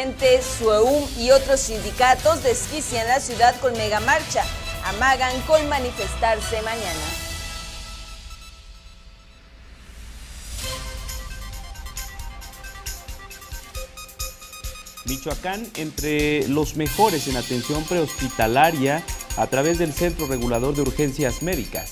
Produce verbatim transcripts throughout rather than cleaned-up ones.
docentes, SUEUM y otros sindicatos desquician la ciudad con megamarcha. Amagan con manifestarse mañana. Michoacán entre los mejores en atención prehospitalaria a través del Centro Regulador de Urgencias Médicas.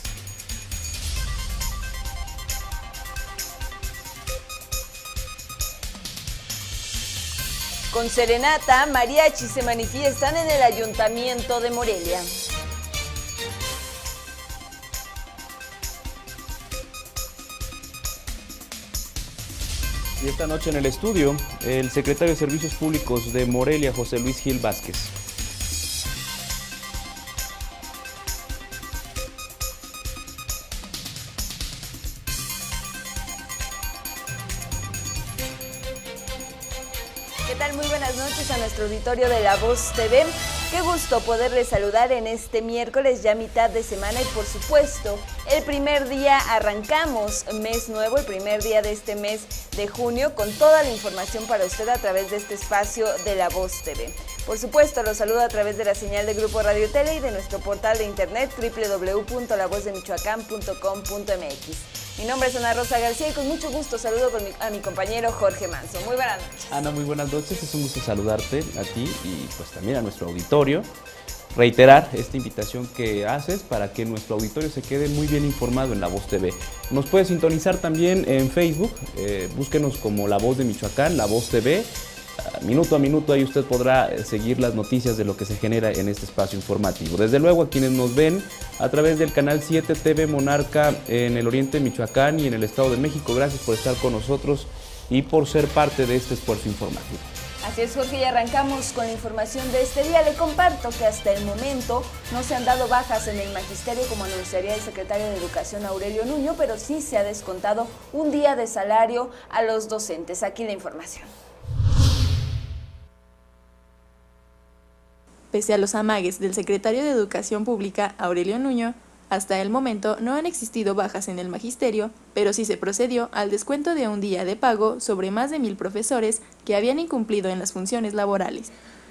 Con serenata, mariachis se manifiestan en el Ayuntamiento de Morelia. Y esta noche en el estudio, el secretario de Servicios Públicos de Morelia, José Luis Gil Vázquez. ¿Qué tal? Muy buenas noches a nuestro auditorio de La Voz T V. Qué gusto poderles saludar en este miércoles, ya mitad de semana, y por supuesto, el primer día arrancamos mes nuevo, el primer día de este mes de junio, con toda la información para usted a través de este espacio de La Voz T V. Por supuesto, los saludo a través de la señal de Grupo Radio Tele y de nuestro portal de internet doble u doble u doble u punto la voz de michoacán punto com punto m x. Mi nombre es Ana Rosa García y con mucho gusto saludo con mi, a mi compañero Jorge Manso. Muy buenas noches. Ana, muy buenas noches. Es un gusto saludarte a ti y pues también a nuestro auditorio. Reiterar esta invitación que haces para que nuestro auditorio se quede muy bien informado en La Voz T V. Nos puede sintonizar también en Facebook, eh, búsquenos como La Voz de Michoacán, La Voz T V. Minuto a minuto ahí usted podrá seguir las noticias de lo que se genera en este espacio informativo. Desde luego a quienes nos ven a través del canal siete T V Monarca en el oriente de Michoacán y en el Estado de México, gracias por estar con nosotros y por ser parte de este esfuerzo informativo. Así es, Jorge, y arrancamos con la información de este día. Le comparto que hasta el momento no se han dado bajas en el magisterio, como anunciaría el secretario de Educación Aurelio Nuño, pero sí se ha descontado un día de salario a los docentes. Aquí la información. Pese a los amagues del secretario de Educación Pública, Aurelio Nuño, hasta el momento no han existido bajas en el magisterio, pero sí se procedió al descuento de un día de pago sobre más de mil profesores que habían incumplido en las funciones laborales.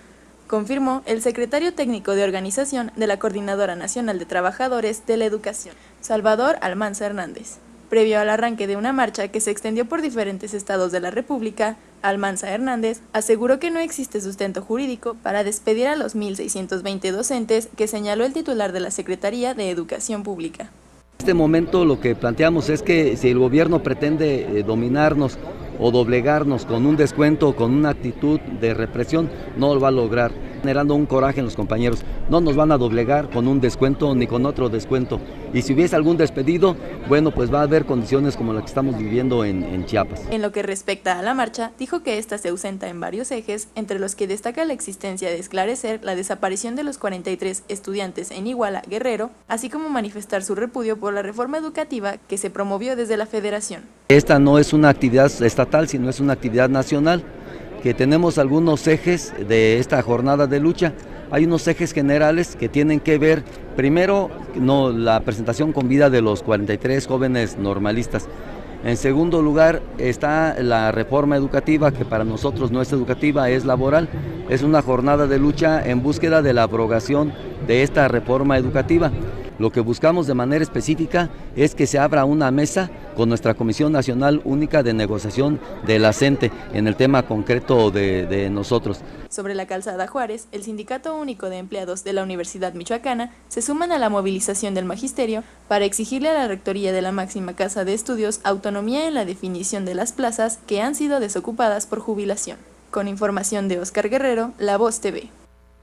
Confirmó el secretario técnico de organización de la Coordinadora Nacional de Trabajadores de la Educación, Salvador Almanza Hernández. Previo al arranque de una marcha que se extendió por diferentes estados de la República, Almanza Hernández aseguró que no existe sustento jurídico para despedir a los mil seiscientos veinte docentes que señaló el titular de la Secretaría de Educación Pública. En este momento lo que planteamos es que si el gobierno pretende eh, dominarnos o doblegarnos con un descuento o con una actitud de represión, no lo va a lograr, generando un coraje en los compañeros. No nos van a doblegar con un descuento ni con otro descuento. Y si hubiese algún despedido, bueno, pues va a haber condiciones como las que estamos viviendo en, en Chiapas. En lo que respecta a la marcha, dijo que esta se ausenta en varios ejes, entre los que destaca la existencia de esclarecer la desaparición de los cuarenta y tres estudiantes en Iguala, Guerrero, así como manifestar su repudio por la reforma educativa que se promovió desde la Federación. Esta no es una actividad estatal, sino es una actividad nacional, que tenemos algunos ejes de esta jornada de lucha. Hay unos ejes generales que tienen que ver, primero, no, la presentación con vida de los cuarenta y tres jóvenes normalistas. En segundo lugar está la reforma educativa, que para nosotros no es educativa, es laboral. Es una jornada de lucha en búsqueda de la abrogación de esta reforma educativa. Lo que buscamos de manera específica es que se abra una mesa con nuestra Comisión Nacional Única de Negociación de la CENTE en el tema concreto de, de nosotros. Sobre la calzada Juárez, el Sindicato Único de Empleados de la Universidad Michoacana se suman a la movilización del magisterio para exigirle a la Rectoría de la máxima casa de estudios autonomía en la definición de las plazas que han sido desocupadas por jubilación. Con información de Oscar Guerrero, La Voz T V.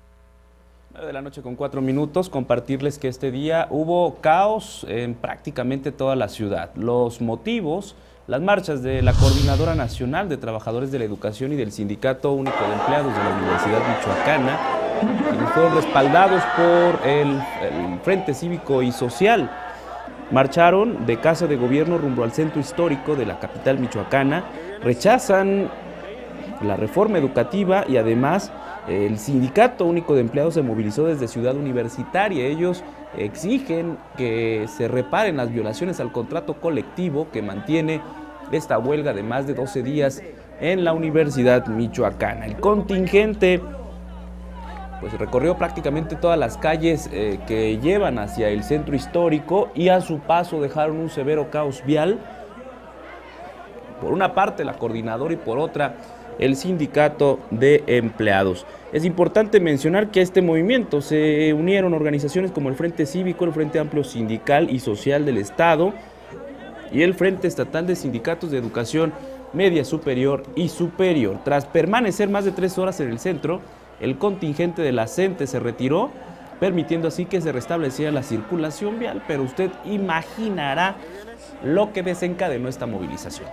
De la noche con cuatro minutos, compartirles que este día hubo caos en prácticamente toda la ciudad. Los motivos, las marchas de la Coordinadora Nacional de Trabajadores de la Educación y del Sindicato Único de Empleados de la Universidad Michoacana, quienes fueron respaldados por el, el Frente Cívico y Social. Marcharon de Casa de Gobierno rumbo al centro histórico de la capital michoacana, rechazan la reforma educativa y además el Sindicato Único de Empleados se movilizó desde Ciudad Universitaria. Ellos exigen que se reparen las violaciones al contrato colectivo que mantiene esta huelga de más de doce días en la Universidad Michoacana. El contingente pues recorrió prácticamente todas las calles eh, que llevan hacia el centro histórico y a su paso dejaron un severo caos vial. Por una parte la coordinadora y por otra el sindicato de empleados. Es importante mencionar que a este movimiento se unieron organizaciones como el Frente Cívico, el Frente Amplio Sindical y Social del Estado y el Frente Estatal de Sindicatos de Educación Media Superior y Superior. Tras permanecer más de tres horas en el centro, el contingente de la CENTE se retiró, permitiendo así que se restableciera la circulación vial, pero usted imaginará lo que desencadenó esta movilización.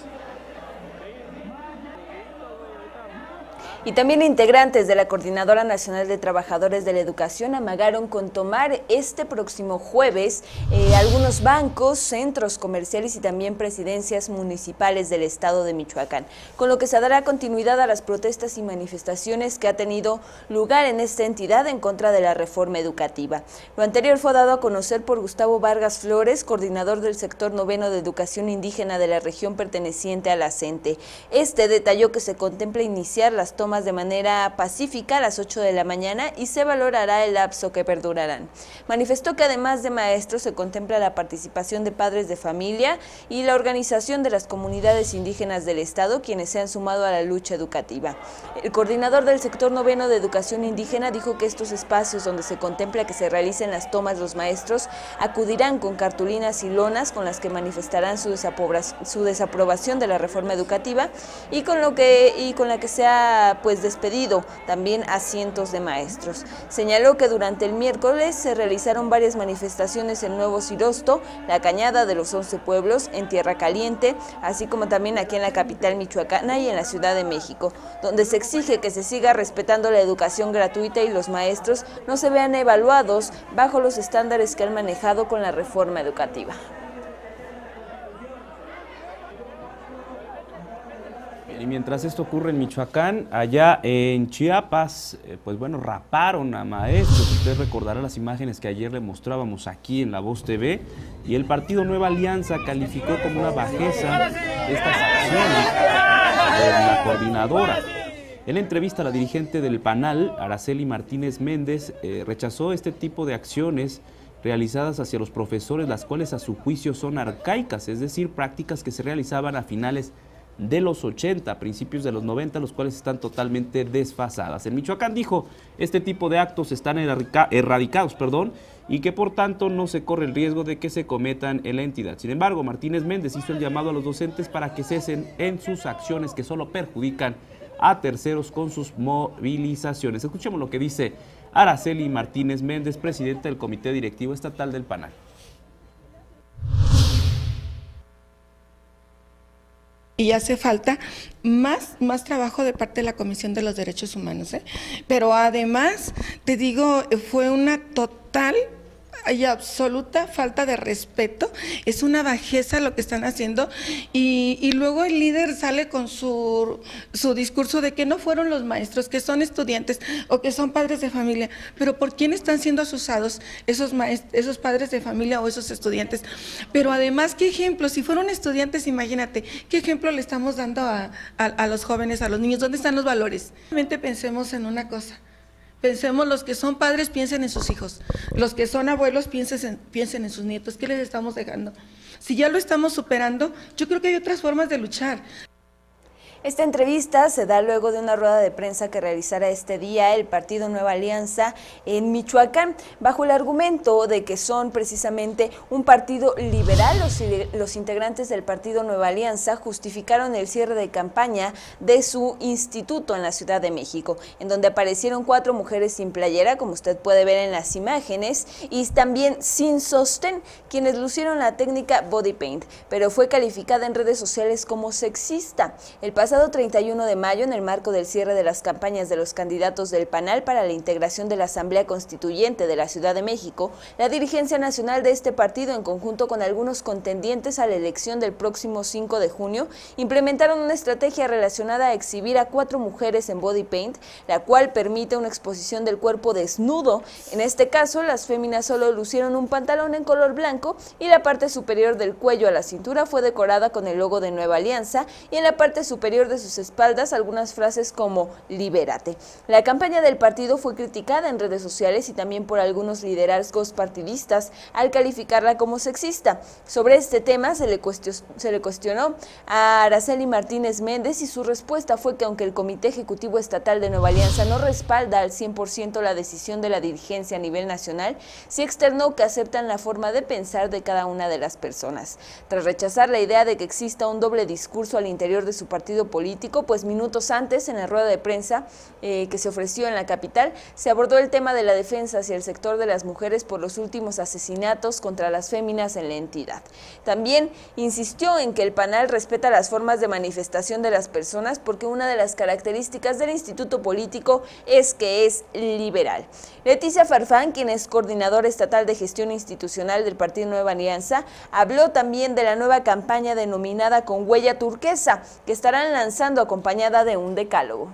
Y también integrantes de la Coordinadora Nacional de Trabajadores de la Educación amagaron con tomar este próximo jueves eh, algunos bancos, centros comerciales y también presidencias municipales del estado de Michoacán, con lo que se dará continuidad a las protestas y manifestaciones que ha tenido lugar en esta entidad en contra de la reforma educativa. Lo anterior fue dado a conocer por Gustavo Vargas Flores, coordinador del sector noveno de educación indígena de la región perteneciente a la CENTE. Este detalló que se contempla iniciar las tomas de manera pacífica a las ocho de la mañana y se valorará el lapso que perdurarán. Manifestó que además de maestros se contempla la participación de padres de familia y la organización de las comunidades indígenas del estado, quienes se han sumado a la lucha educativa. El coordinador del sector noveno de educación indígena dijo que estos espacios donde se contempla que se realicen las tomas los maestros acudirán con cartulinas y lonas con las que manifestarán su, su desaprobación de la reforma educativa y con lo que y con la que se ha pues despedido también a cientos de maestros. Señaló que durante el miércoles se realizaron varias manifestaciones en Nuevo Cirosto, la Cañada de los Once Pueblos, en Tierra Caliente, así como también aquí en la capital michoacana y en la Ciudad de México, donde se exige que se siga respetando la educación gratuita y los maestros no se vean evaluados bajo los estándares que han manejado con la reforma educativa. Y mientras esto ocurre en Michoacán, allá en Chiapas, eh, pues bueno, raparon a maestros. Usted recordará las imágenes que ayer le mostrábamos aquí en La Voz T V, y el partido Nueva Alianza calificó como una bajeza estas acciones de la coordinadora. En la entrevista, la dirigente del PANAL, Araceli Martínez Méndez, eh, rechazó este tipo de acciones realizadas hacia los profesores, las cuales a su juicio son arcaicas, es decir, prácticas que se realizaban a finales de los ochenta, a principios de los noventa, los cuales están totalmente desfasadas. En Michoacán, dijo, este tipo de actos están erradicados, perdón, y que por tanto no se corre el riesgo de que se cometan en la entidad. Sin embargo, Martínez Méndez hizo el llamado a los docentes para que cesen en sus acciones que solo perjudican a terceros con sus movilizaciones. Escuchemos lo que dice Araceli Martínez Méndez, presidenta del Comité Directivo Estatal del PANAL. Y hace falta más, más trabajo de parte de la Comisión de los Derechos Humanos, ¿eh? Pero además, te digo, fue una total y absoluta falta de respeto, es una bajeza lo que están haciendo, y, y luego el líder sale con su, su discurso de que no fueron los maestros, que son estudiantes o que son padres de familia. Pero ¿por quién están siendo asusados esos maestros, esos padres de familia o esos estudiantes? Pero además, ¿qué ejemplo? Si fueron estudiantes, imagínate, ¿qué ejemplo le estamos dando a, a, a los jóvenes, a los niños? ¿Dónde están los valores? Realmente pensemos en una cosa. Pensemos, los que son padres piensen en sus hijos, los que son abuelos piensen en, piensen en sus nietos. ¿Qué les estamos dejando? Si ya lo estamos superando, yo creo que hay otras formas de luchar. Esta entrevista se da luego de una rueda de prensa que realizará este día el partido Nueva Alianza en Michoacán, bajo el argumento de que son precisamente un partido liberal. Los, los integrantes del partido Nueva Alianza justificaron el cierre de campaña de su instituto en la Ciudad de México, en donde aparecieron cuatro mujeres sin playera, como usted puede ver en las imágenes, y también sin sostén, quienes lucieron la técnica body paint, pero fue calificada en redes sociales como sexista. El pasado treinta y uno de mayo, en el marco del cierre de las campañas de los candidatos del PANAL para la integración de la Asamblea Constituyente de la Ciudad de México, la dirigencia nacional de este partido, en conjunto con algunos contendientes a la elección del próximo cinco de junio, implementaron una estrategia relacionada a exhibir a cuatro mujeres en body paint, la cual permite una exposición del cuerpo desnudo. En este caso, las féminas solo lucieron un pantalón en color blanco y la parte superior del cuello a la cintura fue decorada con el logo de Nueva Alianza, y en la parte superior interior de sus espaldas algunas frases como libérate. La campaña del partido fue criticada en redes sociales y también por algunos liderazgos partidistas al calificarla como sexista. Sobre este tema se le, se le cuestionó a Araceli Martínez Méndez y su respuesta fue que aunque el Comité Ejecutivo Estatal de Nueva Alianza no respalda al cien por ciento la decisión de la dirigencia a nivel nacional, sí externó que aceptan la forma de pensar de cada una de las personas. Tras rechazar la idea de que exista un doble discurso al interior de su partido político, pues minutos antes, en la rueda de prensa eh, que se ofreció en la capital, se abordó el tema de la defensa hacia el sector de las mujeres por los últimos asesinatos contra las féminas en la entidad. También insistió en que el PANAL respeta las formas de manifestación de las personas porque una de las características del instituto político es que es liberal. Leticia Farfán, quien es coordinadora estatal de gestión institucional del Partido Nueva Alianza, habló también de la nueva campaña denominada Con Huella Turquesa, que estarán lanzando acompañada de un decálogo.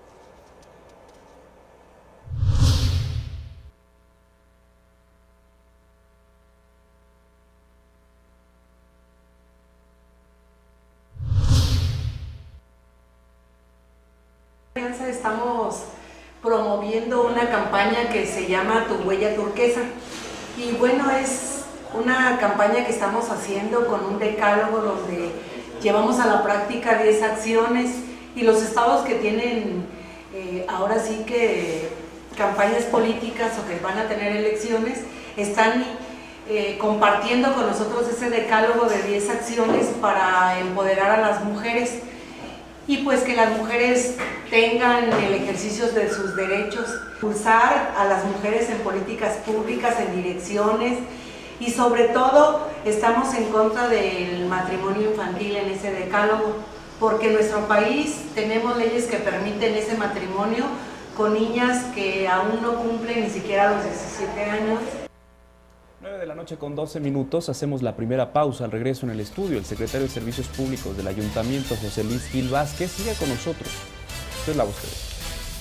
Estamos promoviendo una campaña que se llama Tu Huella Turquesa y bueno, es una campaña que estamos haciendo con un decálogo donde llevamos a la práctica diez acciones y los estados que tienen eh, ahora sí que campañas políticas o que van a tener elecciones están eh, compartiendo con nosotros ese decálogo de diez acciones para empoderar a las mujeres y pues que las mujeres tengan el ejercicio de sus derechos, impulsar a las mujeres en políticas públicas, en direcciones y sobre todo estamos en contra del matrimonio infantil en ese decálogo porque en nuestro país tenemos leyes que permiten ese matrimonio con niñas que aún no cumplen ni siquiera los diecisiete años. nueve de la noche con doce minutos, hacemos la primera pausa. Al regreso en el estudio, el secretario de Servicios Públicos del Ayuntamiento, José Luis Gil Vázquez, sigue con nosotros. Esta es La Voz T V.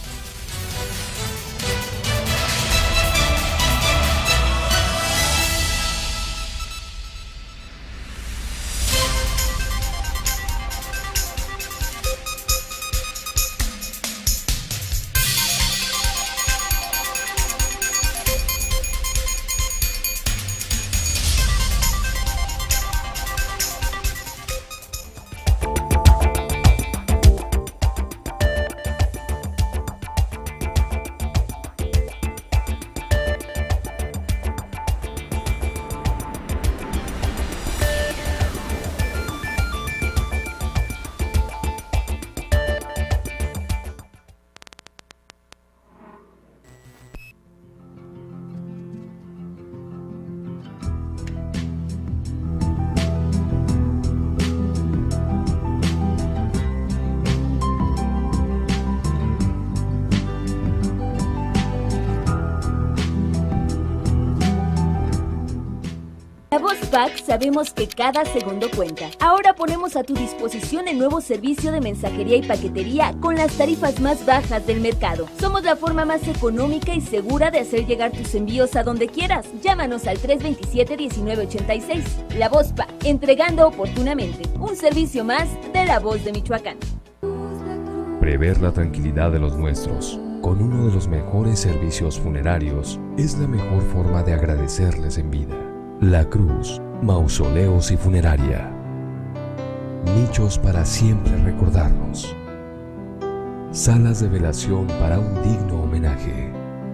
Vozpac sabemos que cada segundo cuenta. Ahora ponemos a tu disposición el nuevo servicio de mensajería y paquetería con las tarifas más bajas del mercado. Somos la forma más económica y segura de hacer llegar tus envíos a donde quieras. Llámanos al tres dos siete, uno nueve ocho seis. La Vozpac, entregando oportunamente. Un servicio más de La Voz de Michoacán. Prever la tranquilidad de los nuestros con uno de los mejores servicios funerarios es la mejor forma de agradecerles en vida. La Cruz, mausoleos y funeraria. Nichos para siempre recordarnos. Salas de velación para un digno homenaje.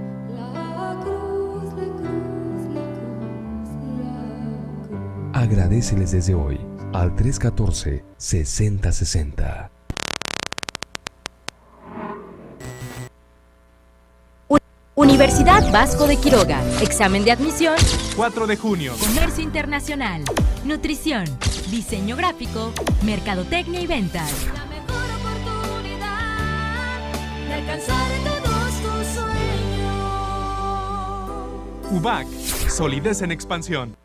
Agradéceles desde hoy al tres uno cuatro, seis cero seis cero. Universidad Vasco de Quiroga. Examen de admisión cuatro de junio. Comercio internacional, nutrición, diseño gráfico, mercadotecnia y ventas. La mejor oportunidad de alcanzar todos tus sueños. U B A C, solidez en expansión.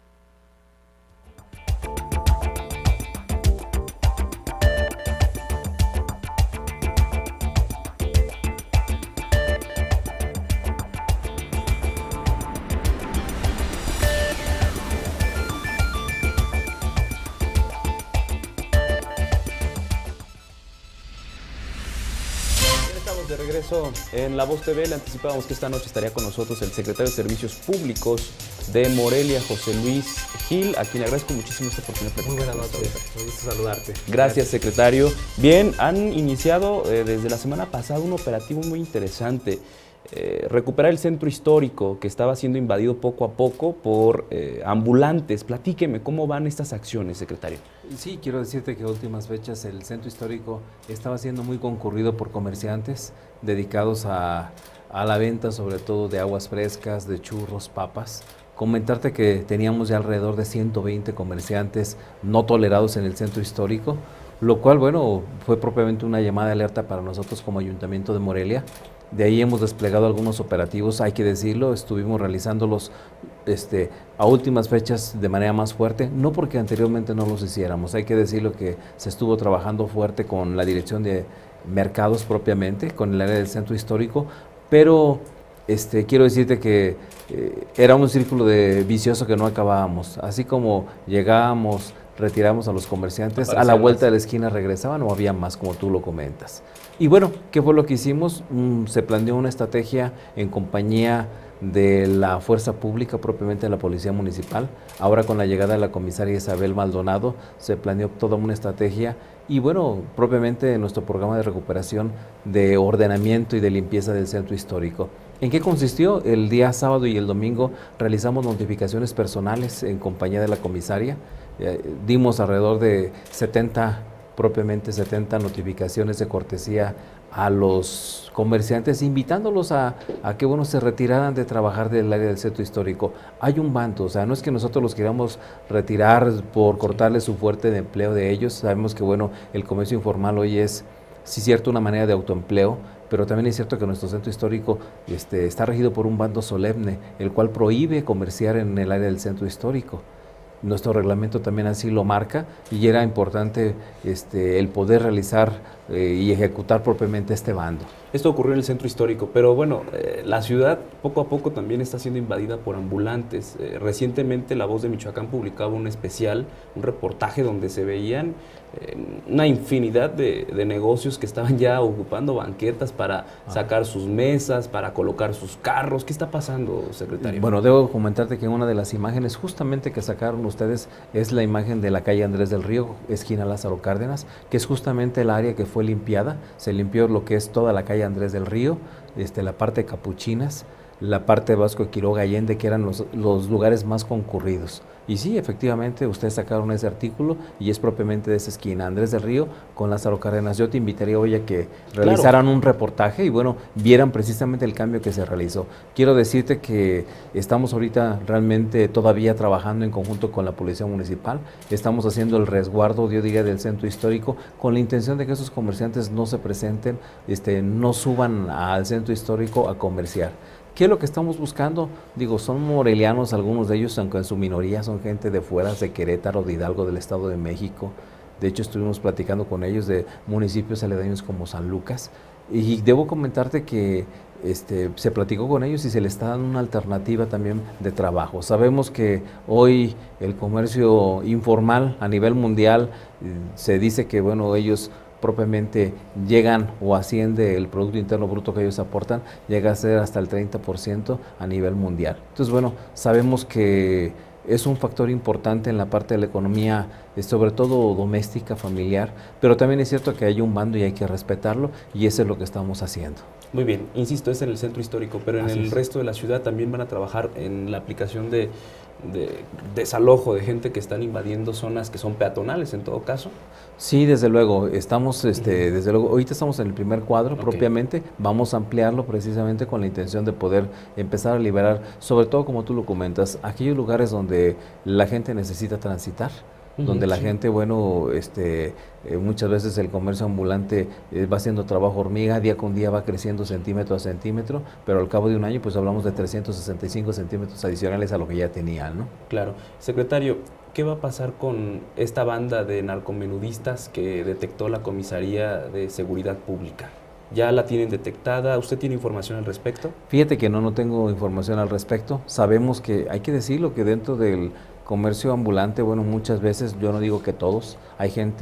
regreso en La Voz T V. Le anticipábamos que esta noche estaría con nosotros el secretario de Servicios Públicos de Morelia, José Luis Gil, a quien le agradezco muchísimo esta oportunidad. Muy buenas noches, me gusta saludarte. Gracias, secretario. Bien, han iniciado eh, desde la semana pasada un operativo muy interesante. Eh, recuperar el centro histórico que estaba siendo invadido poco a poco por eh, ambulantes. Platíqueme, ¿cómo van estas acciones, secretario? Sí, quiero decirte que en últimas fechas el centro histórico estaba siendo muy concurrido por comerciantes dedicados a, a la venta, sobre todo de aguas frescas, de churros, papas. Comentarte que teníamos ya alrededor de ciento veinte comerciantes no tolerados en el centro histórico, lo cual, bueno, fue propiamente una llamada de alerta para nosotros como Ayuntamiento de Morelia. De ahí hemos desplegado algunos operativos, hay que decirlo, estuvimos realizándolos este, a últimas fechas de manera más fuerte, no porque anteriormente no los hiciéramos, hay que decirlo que se estuvo trabajando fuerte con la dirección de mercados propiamente, con el área del centro histórico, pero este, quiero decirte que eh, era un círculo de vicioso que no acabábamos, así como llegábamos, retiramos a los comerciantes, a la vuelta de la esquina regresaban o había más, como tú lo comentas. Y bueno, ¿qué fue lo que hicimos? Mm, se planeó una estrategia en compañía de la Fuerza Pública, propiamente de la Policía Municipal. Ahora con la llegada de la comisaria Isabel Maldonado, se planeó toda una estrategia y bueno, propiamente nuestro programa de recuperación, de ordenamiento y de limpieza del centro histórico. ¿En qué consistió? El día sábado y el domingo realizamos notificaciones personales en compañía de la comisaria. Eh, dimos alrededor de setenta, propiamente setenta notificaciones de cortesía a los comerciantes, invitándolos a, a que bueno, se retiraran de trabajar del área del centro histórico. Hay un bando, o sea, no es que nosotros los queramos retirar por cortarle su fuerte de empleo de ellos. Sabemos que bueno, el comercio informal hoy es, sí cierto, una manera de autoempleo, pero también es cierto que nuestro centro histórico este, está regido por un bando solemne, el cual prohíbe comerciar en el área del centro histórico. Nuestro reglamento también así lo marca y era importante este, el poder realizar eh, y ejecutar propiamente este bando. Esto ocurrió en el centro histórico, pero bueno, eh, la ciudad poco a poco también está siendo invadida por ambulantes. Eh, recientemente La Voz de Michoacán publicaba un especial, un reportaje donde se veían eh, una infinidad de, de negocios que estaban ya ocupando banquetas para ah. sacar sus mesas, para colocar sus carros. ¿Qué está pasando, secretario? Bueno, debo comentarte que una de las imágenes justamente que sacaron ustedes es la imagen de la calle Andrés del Río, esquina Lázaro Cárdenas, que es justamente el área que fue limpiada. Se limpió lo que es toda la calle Andrés del Río, este, la parte de Capuchinas, la parte de Vasco de Quiroga Allende, que eran los, los lugares más concurridos. Y sí, efectivamente, ustedes sacaron ese artículo y es propiamente de esa esquina, Andrés del Río con Lázaro Cárdenas. Yo te invitaría hoy a que realizaran claro. un reportaje y bueno, vieran precisamente el cambio que se realizó. Quiero decirte que estamos ahorita realmente todavía trabajando en conjunto con la Policía Municipal, estamos haciendo el resguardo, yo diría, del centro histórico con la intención de que esos comerciantes no se presenten, este, no suban al centro histórico a comerciar. ¿Qué es lo que estamos buscando? Digo, son morelianos algunos de ellos, aunque en su minoría son gente de fuera, de Querétaro, de Hidalgo, del Estado de México. De hecho, estuvimos platicando con ellos de municipios aledaños como San Lucas. Y debo comentarte que este, se platicó con ellos y se les está dando una alternativa también de trabajo. Sabemos que hoy el comercio informal a nivel mundial eh, se dice que, bueno, ellos propiamente llegan o asciende el Producto Interno Bruto que ellos aportan, llega a ser hasta el treinta por ciento a nivel mundial. Entonces, bueno, sabemos que es un factor importante en la parte de la economía, sobre todo doméstica, familiar, pero también es cierto que hay un bando y hay que respetarlo y eso es lo que estamos haciendo. Muy bien, insisto, es en el centro histórico, pero en Así el es. resto de la ciudad también van a trabajar en la aplicación de, de desalojo de gente que están invadiendo zonas que son peatonales en todo caso. Sí, desde luego, estamos, este, desde luego, ahorita estamos en el primer cuadro okay. propiamente, vamos a ampliarlo precisamente con la intención de poder empezar a liberar, sobre todo como tú lo comentas, aquellos lugares donde la gente necesita transitar, uh-huh, donde la sí. gente, bueno, este, eh, muchas veces el comercio ambulante eh, va haciendo trabajo hormiga, día con día va creciendo centímetro a centímetro, pero al cabo de un año pues hablamos de trescientos sesenta y cinco centímetros adicionales a lo que ya tenían, ¿no? Claro. Secretario, ¿qué va a pasar con esta banda de narcomenudistas que detectó la Comisaría de Seguridad Pública? ¿Ya la tienen detectada? ¿Usted tiene información al respecto? Fíjate que no, no tengo información al respecto. Sabemos que, hay que decirlo, que dentro del comercio ambulante, bueno, muchas veces, yo no digo que todos, hay gente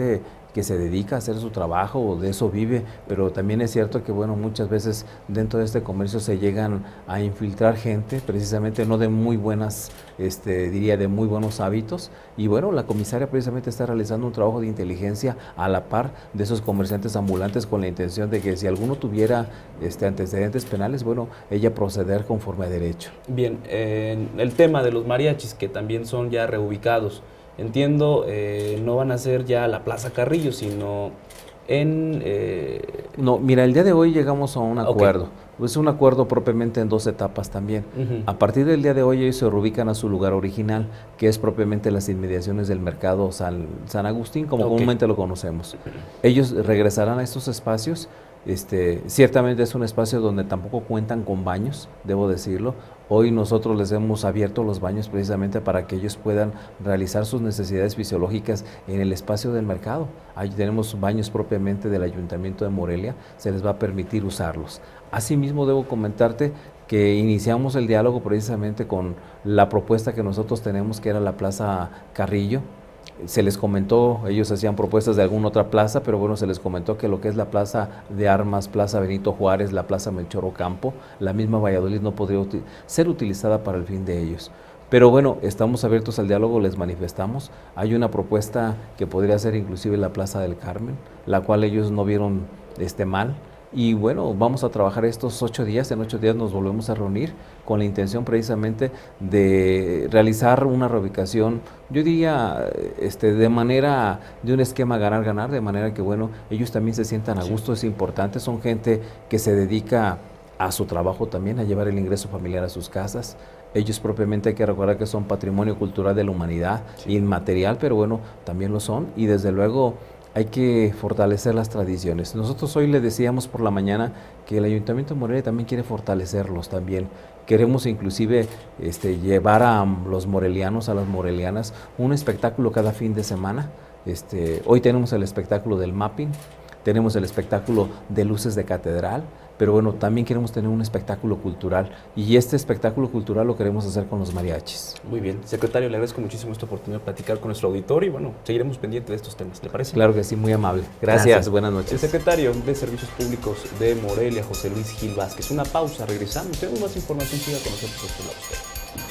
que se dedica a hacer su trabajo, o de eso vive, pero también es cierto que, bueno, muchas veces dentro de este comercio se llegan a infiltrar gente, precisamente no de muy buenas, este, diría, de muy buenos hábitos, y bueno, la comisaria precisamente está realizando un trabajo de inteligencia a la par de esos comerciantes ambulantes, con la intención de que si alguno tuviera este, antecedentes penales, bueno, ella proceder conforme a derecho. Bien, eh, el tema de los mariachis, que también son ya reubicados, entiendo, eh, no van a ser ya la Plaza Carrillo, sino en... Eh... No, mira, el día de hoy llegamos a un acuerdo. Okay. Es un acuerdo propiamente en dos etapas también. Uh-huh. A partir del día de hoy ellos se reubican a su lugar original, que es propiamente las inmediaciones del mercado San, San Agustín, como okay. comúnmente lo conocemos. Ellos regresarán a estos espacios. Este, ciertamente es un espacio donde tampoco cuentan con baños, debo decirlo. Hoy nosotros les hemos abierto los baños precisamente para que ellos puedan realizar sus necesidades fisiológicas en el espacio del mercado. Ahí tenemos baños propiamente del Ayuntamiento de Morelia, se les va a permitir usarlos. Asimismo, debo comentarte que iniciamos el diálogo precisamente con la propuesta que nosotros tenemos, que era la Plaza Carrillo. Se les comentó, ellos hacían propuestas de alguna otra plaza, pero bueno, se les comentó que lo que es la Plaza de Armas, Plaza Benito Juárez, la Plaza Melchor Ocampo, la misma Valladolid no podría uti- ser utilizada para el fin de ellos. Pero bueno, estamos abiertos al diálogo, les manifestamos. Hay una propuesta que podría ser inclusive la Plaza del Carmen, la cual ellos no vieron este, mal. Y bueno, vamos a trabajar estos ocho días, en ocho días nos volvemos a reunir con la intención precisamente de realizar una reubicación, yo diría, este, de manera, de un esquema ganar-ganar, de manera que bueno, ellos también se sientan a gusto, es importante, son gente que se dedica a su trabajo también, a llevar el ingreso familiar a sus casas. Ellos propiamente hay que recordar que son patrimonio cultural de la humanidad, sí. inmaterial, pero bueno, también lo son, y desde luego hay que fortalecer las tradiciones. Nosotros hoy le decíamos por la mañana que el Ayuntamiento de Morelia también quiere fortalecerlos también. Queremos inclusive este, llevar a los morelianos, a las morelianas, un espectáculo cada fin de semana. Este, hoy tenemos el espectáculo del mapping, tenemos el espectáculo de luces de catedral, pero bueno, también queremos tener un espectáculo cultural, y este espectáculo cultural lo queremos hacer con los mariachis. Muy bien, secretario, le agradezco muchísimo esta oportunidad de platicar con nuestro auditorio, y bueno, seguiremos pendientes de estos temas, ¿le parece? Claro que sí, muy amable. Gracias, Gracias. Buenas noches. El secretario de Servicios Públicos de Morelia, José Luis Gil Vázquez. Una pausa, regresamos, tenemos más información, siga con nosotros por la usted.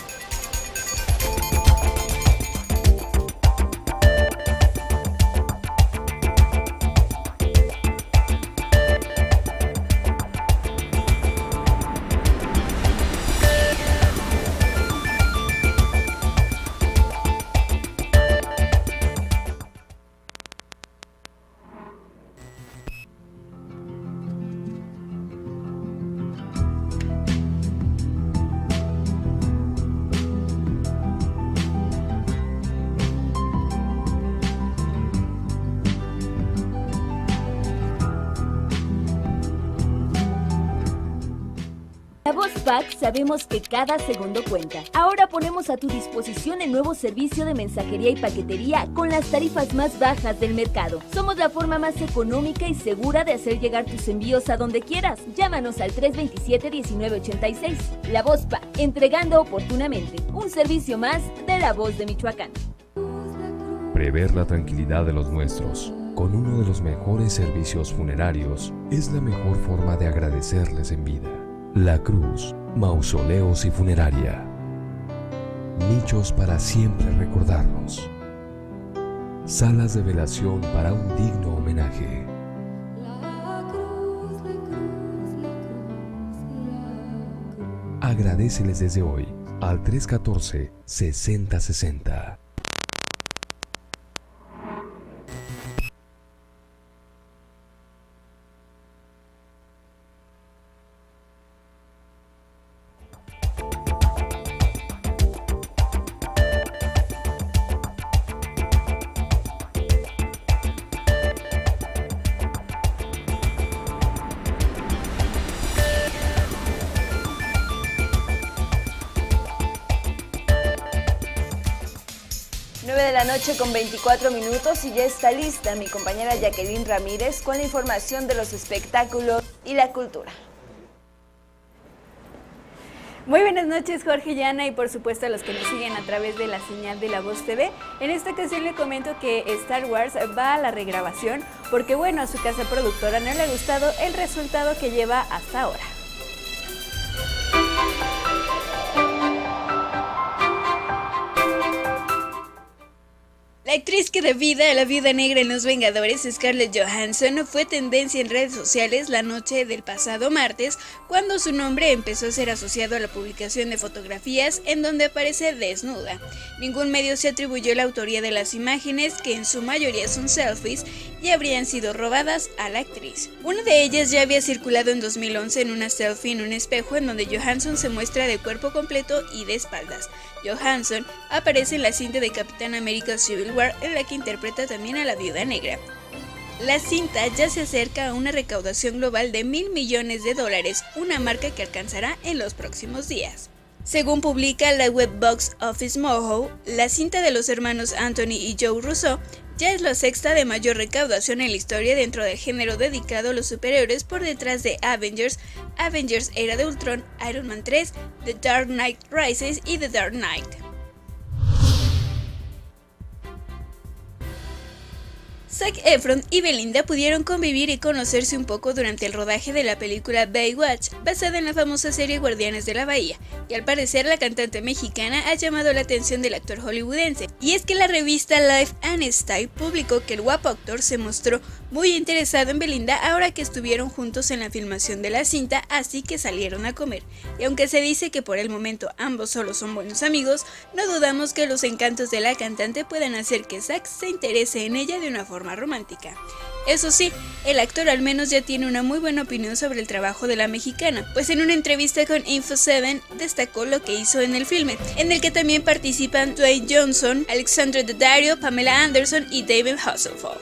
Sabemos que cada segundo cuenta. Ahora ponemos a tu disposición el nuevo servicio de mensajería y paquetería con las tarifas más bajas del mercado. Somos la forma más económica y segura de hacer llegar tus envíos a donde quieras. Llámanos al tres dos siete, uno nueve ocho seis. La Voz P A C, entregando oportunamente. Un servicio más de La Voz de Michoacán. Prever la tranquilidad de los nuestros con uno de los mejores servicios funerarios es la mejor forma de agradecerles en vida. La Cruz, mausoleos y funeraria. Nichos para siempre recordarnos. Salas de velación para un digno homenaje. Agradéceles desde hoy al tres uno cuatro, sesenta sesenta. nueve de la noche con veinticuatro minutos y ya está lista mi compañera Jacqueline Ramírez con la información de los espectáculos y la cultura. Muy buenas noches, Jorge y Ana, y por supuesto a los que nos siguen a través de la señal de La Voz T V. En esta ocasión le comento que Star Wars va a la regrabación porque, bueno, a su casa productora no le ha gustado el resultado que lleva hasta ahora. La actriz que da vida a la Viuda Negra en Los Vengadores, Scarlett Johansson, fue tendencia en redes sociales la noche del pasado martes, cuando su nombre empezó a ser asociado a la publicación de fotografías en donde aparece desnuda. Ningún medio se atribuyó la autoría de las imágenes, que en su mayoría son selfies y habrían sido robadas a la actriz. Una de ellas ya había circulado en dos mil once en una selfie en un espejo en donde Johansson se muestra de cuerpo completo y de espaldas. Johansson aparece en la cinta de Capitán América Civil War, en la que interpreta también a la Viuda Negra. La cinta ya se acerca a una recaudación global de mil millones de dólares, una marca que alcanzará en los próximos días. Según publica la web Box Office Mojo, la cinta de los hermanos Anthony y Joe Russo ya es la sexta de mayor recaudación en la historia dentro del género dedicado a los superhéroes, por detrás de Avengers, Avengers Era de Ultron, Iron Man tres, The Dark Knight Rises y The Dark Knight. Zac Efron y Belinda pudieron convivir y conocerse un poco durante el rodaje de la película Baywatch, basada en la famosa serie Guardianes de la Bahía, y al parecer la cantante mexicana ha llamado la atención del actor hollywoodense, y es que la revista Life and Style publicó que el guapo actor se mostró muy interesado en Belinda ahora que estuvieron juntos en la filmación de la cinta, así que salieron a comer, y aunque se dice que por el momento ambos solo son buenos amigos, no dudamos que los encantos de la cantante puedan hacer que Zac se interese en ella de una forma romántica. Eso sí, el actor al menos ya tiene una muy buena opinión sobre el trabajo de la mexicana, pues en una entrevista con Info siete destacó lo que hizo en el filme, en el que también participan Dwayne Johnson, Alexandra Daddario, Pamela Anderson y David Hasselhoff.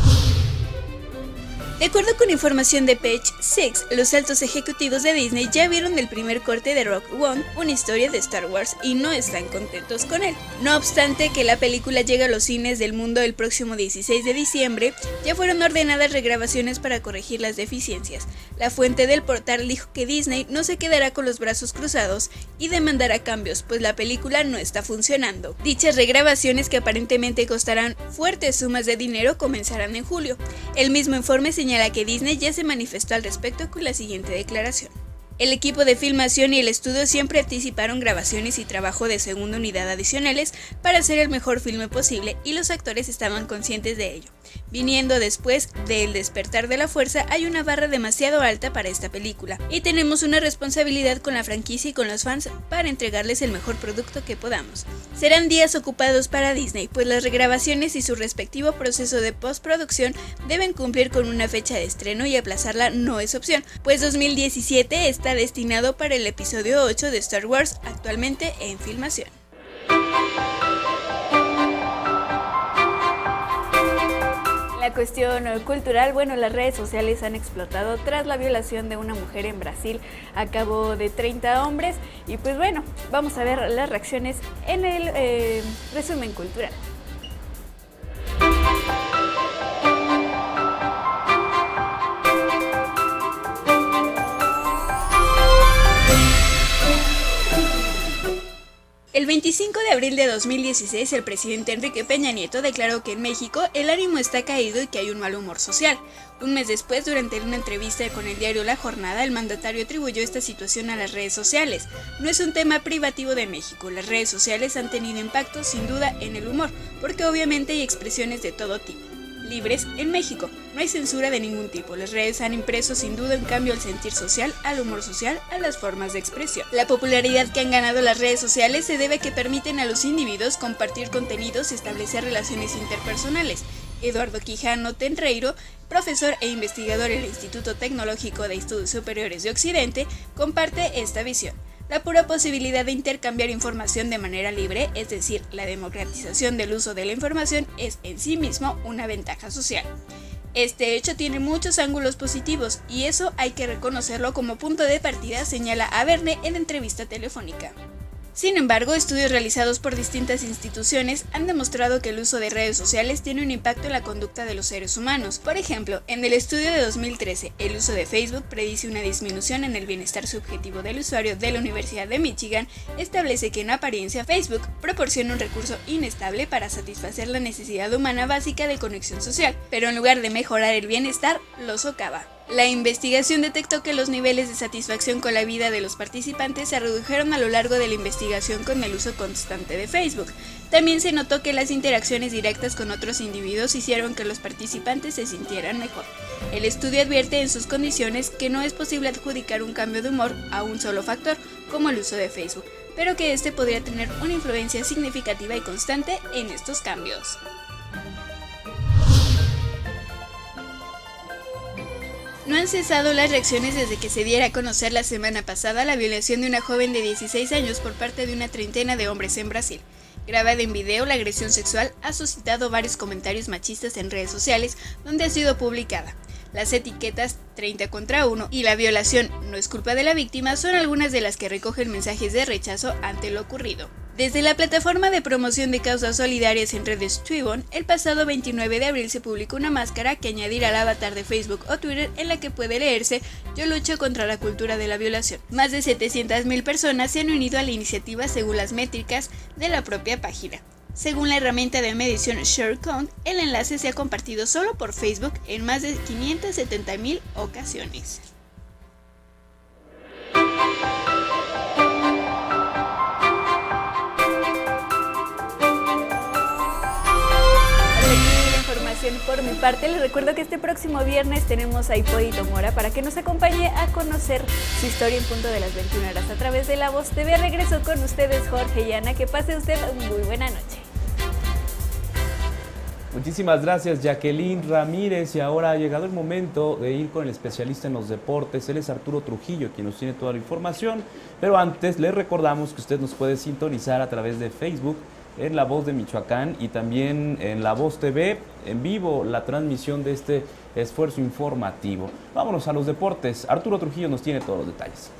De acuerdo con información de Page Six, los altos ejecutivos de Disney ya vieron el primer corte de Rogue One, una historia de Star Wars, y no están contentos con él. No obstante que la película llega a los cines del mundo el próximo dieciséis de diciembre, ya fueron ordenadas regrabaciones para corregir las deficiencias. La fuente del portal dijo que Disney no se quedará con los brazos cruzados y demandará cambios, pues la película no está funcionando. Dichas regrabaciones, que aparentemente costarán fuertes sumas de dinero, comenzarán en julio. El mismo informe señala señala que Disney ya se manifestó al respecto con la siguiente declaración. El equipo de filmación y el estudio siempre anticiparon grabaciones y trabajo de segunda unidad adicionales para hacer el mejor filme posible, y los actores estaban conscientes de ello. Viniendo después de El despertar de la fuerza, hay una barra demasiado alta para esta película, y tenemos una responsabilidad con la franquicia y con los fans para entregarles el mejor producto que podamos. Serán días ocupados para Disney, pues las regrabaciones y su respectivo proceso de postproducción deben cumplir con una fecha de estreno, y aplazarla no es opción, pues dos mil diecisiete está destinado para el episodio ocho de Star Wars, actualmente en filmación. La cuestión cultural, bueno, las redes sociales han explotado tras la violación de una mujer en Brasil a cabo de treinta hombres, y pues bueno, vamos a ver las reacciones en el eh, resumen cultural. El veinticinco de abril de dos mil dieciséis, el presidente Enrique Peña Nieto declaró que en México el ánimo está caído y que hay un mal humor social. Un mes después, durante una entrevista con el diario La Jornada, el mandatario atribuyó esta situación a las redes sociales. No es un tema privativo de México, las redes sociales han tenido impacto sin duda en el humor, porque obviamente hay expresiones de todo tipo libres en México. No hay censura de ningún tipo. Las redes han impreso sin duda un cambio al sentir social, al humor social, a las formas de expresión. La popularidad que han ganado las redes sociales se debe a que permiten a los individuos compartir contenidos y establecer relaciones interpersonales. Eduardo Quijano Tenreiro, profesor e investigador en el Instituto Tecnológico de Estudios Superiores de Occidente, comparte esta visión. La pura posibilidad de intercambiar información de manera libre, es decir, la democratización del uso de la información, es en sí mismo una ventaja social. Este hecho tiene muchos ángulos positivos, y eso hay que reconocerlo como punto de partida, señala Averne en entrevista telefónica. Sin embargo, estudios realizados por distintas instituciones han demostrado que el uso de redes sociales tiene un impacto en la conducta de los seres humanos. Por ejemplo, en el estudio de dos mil trece, el uso de Facebook predice una disminución en el bienestar subjetivo del usuario de la Universidad de Michigan, establece que en apariencia Facebook proporciona un recurso inestable para satisfacer la necesidad humana básica de conexión social, pero en lugar de mejorar el bienestar, lo socava. La investigación detectó que los niveles de satisfacción con la vida de los participantes se redujeron a lo largo de la investigación con el uso constante de Facebook. También se notó que las interacciones directas con otros individuos hicieron que los participantes se sintieran mejor. El estudio advierte en sus condiciones que no es posible adjudicar un cambio de humor a un solo factor, como el uso de Facebook, pero que este podría tener una influencia significativa y constante en estos cambios. No han cesado las reacciones desde que se diera a conocer la semana pasada la violación de una joven de dieciséis años por parte de una treintena de hombres en Brasil. Grabada en video, la agresión sexual ha suscitado varios comentarios machistas en redes sociales donde ha sido publicada. Las etiquetas treinta contra uno y la violación no es culpa de la víctima son algunas de las que recogen mensajes de rechazo ante lo ocurrido. Desde la plataforma de promoción de causas solidarias en redes Twibbon, el pasado veintinueve de abril se publicó una máscara que añadirá al avatar de Facebook o Twitter en la que puede leerse "Yo lucho contra la cultura de la violación". Más de setecientas mil personas se han unido a la iniciativa según las métricas de la propia página. Según la herramienta de medición ShareCount, el enlace se ha compartido solo por Facebook en más de quinientas setenta mil ocasiones. Por mi parte, les recuerdo que este próximo viernes tenemos a Hipólito Mora para que nos acompañe a conocer su historia en punto de las veintiuna horas a través de La Voz T V. Regreso con ustedes, Jorge y Ana. Que pase usted muy buena noche. Muchísimas gracias, Jacqueline Ramírez. Y ahora ha llegado el momento de ir con el especialista en los deportes. Él es Arturo Trujillo, quien nos tiene toda la información. Pero antes, les recordamos que usted nos puede sintonizar a través de Facebook, en La Voz de Michoacán, y también en La Voz T V, en vivo, la transmisión de este esfuerzo informativo. Vámonos a los deportes. Arturo Trujillo nos tiene todos los detalles.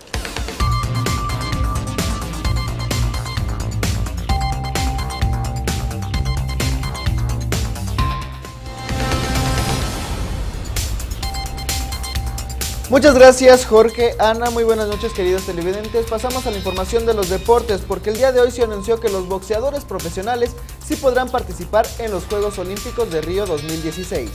Muchas gracias, Jorge, Ana, muy buenas noches, queridos televidentes. Pasamos a la información de los deportes, porque el día de hoy se anunció que los boxeadores profesionales sí podrán participar en los Juegos Olímpicos de Río dos mil dieciséis.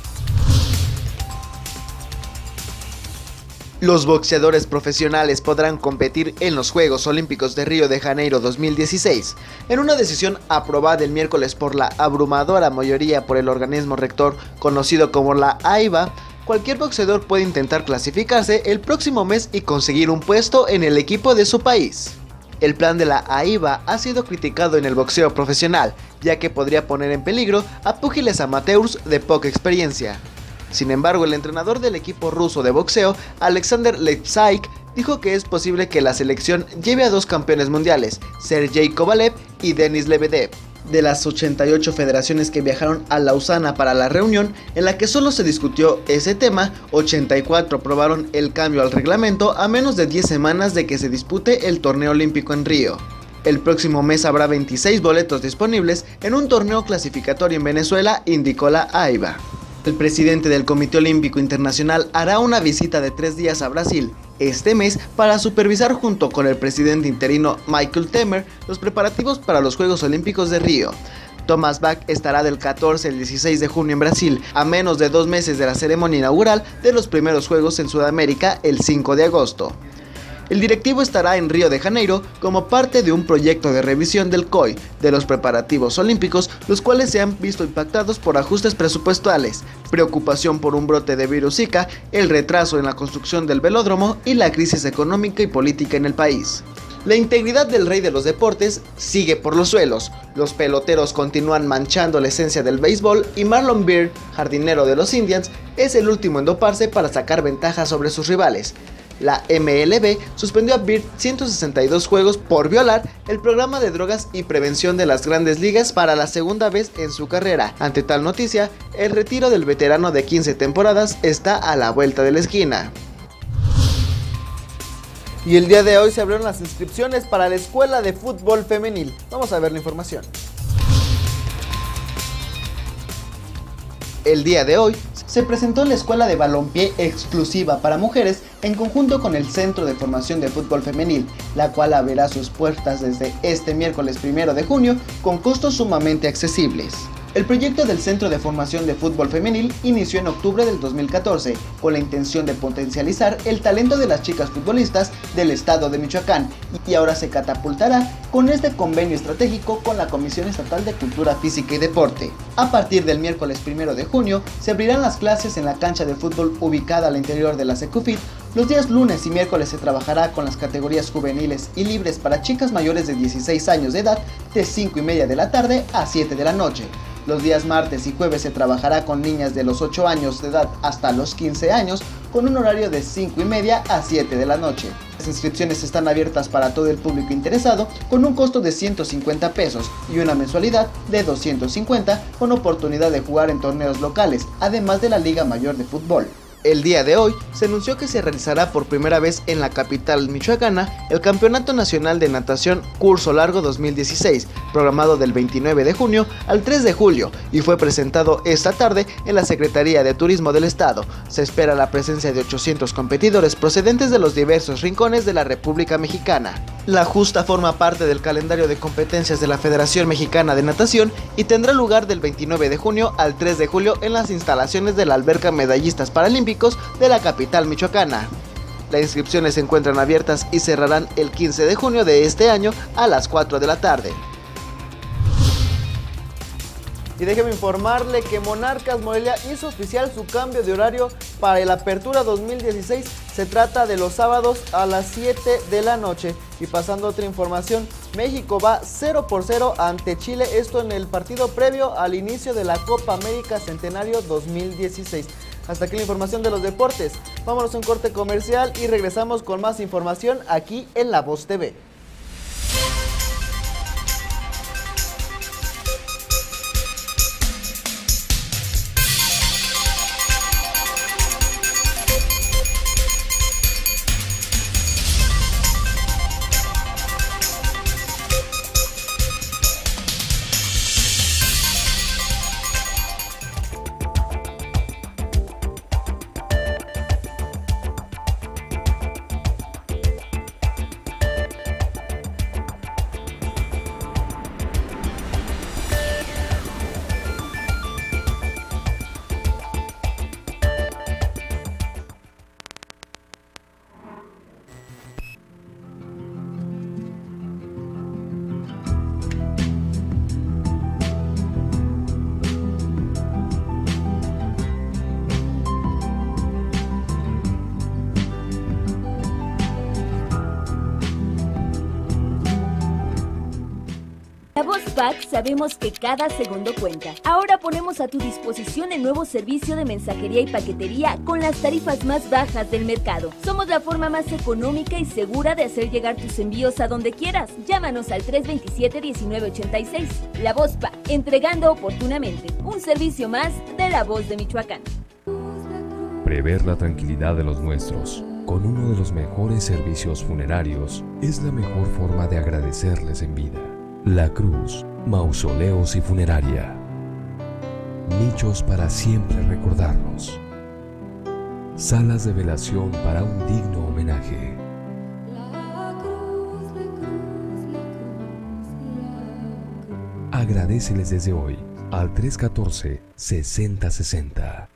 Los boxeadores profesionales podrán competir en los Juegos Olímpicos de Río de Janeiro dos mil dieciséis. En una decisión aprobada el miércoles por la abrumadora mayoría por el organismo rector conocido como la AIBA, cualquier boxeador puede intentar clasificarse el próximo mes y conseguir un puesto en el equipo de su país. El plan de la AIBA ha sido criticado en el boxeo profesional, ya que podría poner en peligro a púgiles amateurs de poca experiencia. Sin embargo, el entrenador del equipo ruso de boxeo, Alexander Leipzig, dijo que es posible que la selección lleve a dos campeones mundiales, Sergey Kovalev y Denis Lebedev. De las ochenta y ocho federaciones que viajaron a Lausana para la reunión, en la que solo se discutió ese tema, ochenta y cuatro aprobaron el cambio al reglamento a menos de diez semanas de que se dispute el torneo olímpico en Río. El próximo mes habrá veintiséis boletos disponibles en un torneo clasificatorio en Venezuela, indicó la AIBA. El presidente del Comité Olímpico Internacional hará una visita de tres días a Brasil este mes para supervisar junto con el presidente interino Michael Temer los preparativos para los Juegos Olímpicos de Río. Thomas Bach estará del catorce al dieciséis de junio en Brasil, a menos de dos meses de la ceremonia inaugural de los primeros Juegos en Sudamérica el cinco de agosto. El directivo estará en Río de Janeiro como parte de un proyecto de revisión del C O I de los preparativos olímpicos, los cuales se han visto impactados por ajustes presupuestales, preocupación por un brote de virus Zika, el retraso en la construcción del velódromo y la crisis económica y política en el país. La integridad del rey de los deportes sigue por los suelos. Los peloteros continúan manchando la esencia del béisbol y Marlon Byrd, jardinero de los Indians, es el último en doparse para sacar ventaja sobre sus rivales. La M L B suspendió a Byrd ciento sesenta y dos juegos por violar el programa de drogas y prevención de las grandes ligas para la segunda vez en su carrera. Ante tal noticia, el retiro del veterano de quince temporadas está a la vuelta de la esquina. Y el día de hoy se abrieron las inscripciones para la Escuela de Fútbol Femenil. Vamos a ver la información. El día de hoy se presentó la Escuela de Balompié exclusiva para mujeres en conjunto con el Centro de Formación de Fútbol Femenil, la cual abrirá sus puertas desde este miércoles primero de junio con costos sumamente accesibles. El proyecto del Centro de Formación de Fútbol Femenil inició en octubre del dos mil catorce con la intención de potencializar el talento de las chicas futbolistas del estado de Michoacán y ahora se catapultará con este convenio estratégico con la Comisión Estatal de Cultura Física y Deporte. A partir del miércoles primero de junio se abrirán las clases en la cancha de fútbol ubicada al interior de la Secufit. Los días lunes y miércoles se trabajará con las categorías juveniles y libres para chicas mayores de dieciséis años de edad de cinco y media de la tarde a siete de la noche. Los días martes y jueves se trabajará con niñas de los ocho años de edad hasta los quince años con un horario de cinco y media a siete de la noche. Las inscripciones están abiertas para todo el público interesado con un costo de ciento cincuenta pesos y una mensualidad de doscientos cincuenta con oportunidad de jugar en torneos locales, además de la Liga Mayor de Fútbol. El día de hoy se anunció que se realizará por primera vez en la capital michoacana el Campeonato Nacional de Natación Curso Largo dos mil dieciséis, programado del veintinueve de junio al tres de julio y fue presentado esta tarde en la Secretaría de Turismo del Estado. Se espera la presencia de ochocientos competidores procedentes de los diversos rincones de la República Mexicana. La justa forma parte del calendario de competencias de la Federación Mexicana de Natación y tendrá lugar del veintinueve de junio al tres de julio en las instalaciones de la Alberca Medallistas Paralímpicos de la capital michoacana. Las inscripciones se encuentran abiertas y cerrarán el quince de junio de este año a las cuatro de la tarde. Y déjeme informarle que Monarcas Morelia hizo oficial su cambio de horario para el Apertura dos mil dieciséis. Se trata de los sábados a las siete de la noche. Y pasando a otra información, México va cero por cero ante Chile, esto en el partido previo al inicio de la Copa América Centenario dos mil dieciséis. Hasta aquí la información de los deportes. Vámonos a un corte comercial y regresamos con más información aquí en La Voz T V. La Voz P A C sabemos que cada segundo cuenta. Ahora ponemos a tu disposición el nuevo servicio de mensajería y paquetería con las tarifas más bajas del mercado. Somos la forma más económica y segura de hacer llegar tus envíos a donde quieras. Llámanos al tres dos siete, uno nueve ocho seis. La Voz P A C, entregando oportunamente. Un servicio más de La Voz de Michoacán. Prever la tranquilidad de los nuestros con uno de los mejores servicios funerarios es la mejor forma de agradecerles en vida. La Cruz, mausoleos y funeraria. Nichos para siempre recordarnos. Salas de velación para un digno homenaje. Agradéceles desde hoy al tres uno cuatro, seis cero seis cero.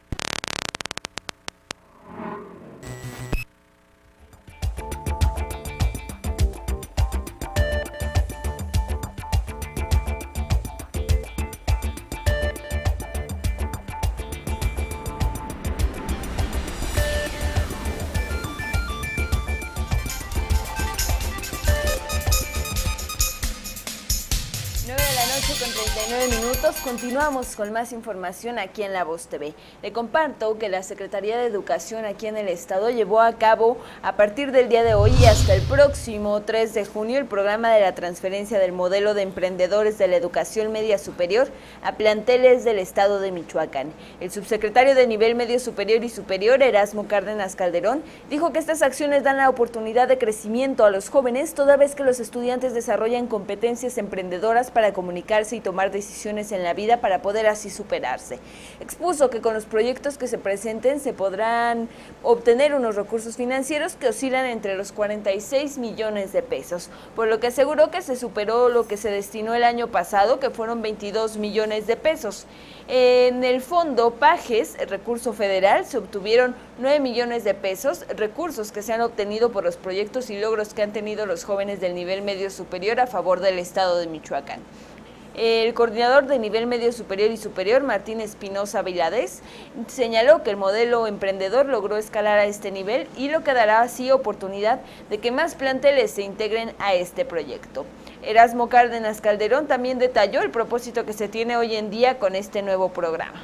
noche con treinta y nueve minutos, continuamos con más información aquí en La Voz T V. Le comparto que la Secretaría de Educación aquí en el estado llevó a cabo a partir del día de hoy y hasta el próximo tres de junio el programa de la transferencia del modelo de emprendedores de la educación media superior a planteles del estado de Michoacán. El subsecretario de Nivel Medio Superior y Superior, Erasmo Cárdenas Calderón, dijo que estas acciones dan la oportunidad de crecimiento a los jóvenes toda vez que los estudiantes desarrollan competencias emprendedoras para comunicarse y tomar decisiones en la vida para poder así superarse. Expuso que con los proyectos que se presenten se podrán obtener unos recursos financieros que oscilan entre los cuarenta y seis millones de pesos, por lo que aseguró que se superó lo que se destinó el año pasado, que fueron veintidós millones de pesos. En el fondo Pajes, recurso federal, se obtuvieron nueve millones de pesos, recursos que se han obtenido por los proyectos y logros que han tenido los jóvenes del nivel medio superior a favor del estado de Michoacán. El coordinador de nivel medio superior y superior, Martín Espinosa Viladés, señaló que el modelo emprendedor logró escalar a este nivel y lo que dará así oportunidad de que más planteles se integren a este proyecto. Erasmo Cárdenas Calderón también detalló el propósito que se tiene hoy en día con este nuevo programa.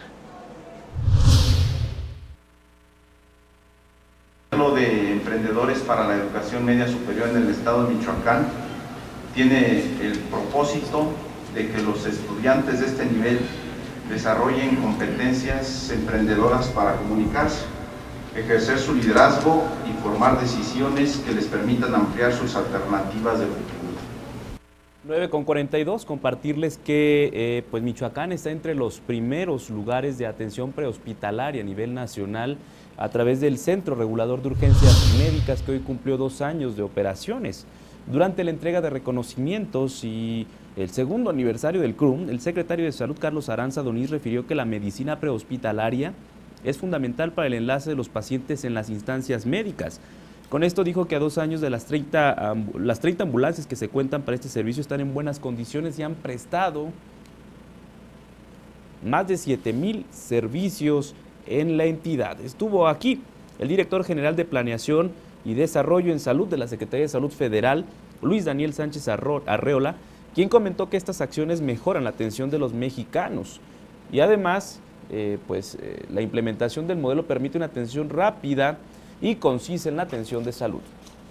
El modelo de emprendedores para la educación media superior en el estado de Michoacán tiene el propósito de que los estudiantes de este nivel desarrollen competencias emprendedoras para comunicarse, ejercer su liderazgo y formar decisiones que les permitan ampliar sus alternativas de futuro. nueve con cuarenta y dos, compartirles que eh, pues Michoacán está entre los primeros lugares de atención prehospitalaria a nivel nacional a través del Centro Regulador de Urgencias Médicas, que hoy cumplió dos años de operaciones. Durante la entrega de reconocimientos y el segundo aniversario del C R U M, el secretario de Salud, Carlos Aranza Doniz, refirió que la medicina prehospitalaria es fundamental para el enlace de los pacientes en las instancias médicas. Con esto dijo que a dos años de las treinta, las treinta ambulancias que se cuentan para este servicio están en buenas condiciones y han prestado más de siete mil servicios en la entidad. Estuvo aquí el director general de Planeación y Desarrollo en Salud de la Secretaría de Salud Federal, Luis Daniel Sánchez Arreola, quien comentó que estas acciones mejoran la atención de los mexicanos y además eh, pues, eh, la implementación del modelo permite una atención rápida y concisa en la atención de salud.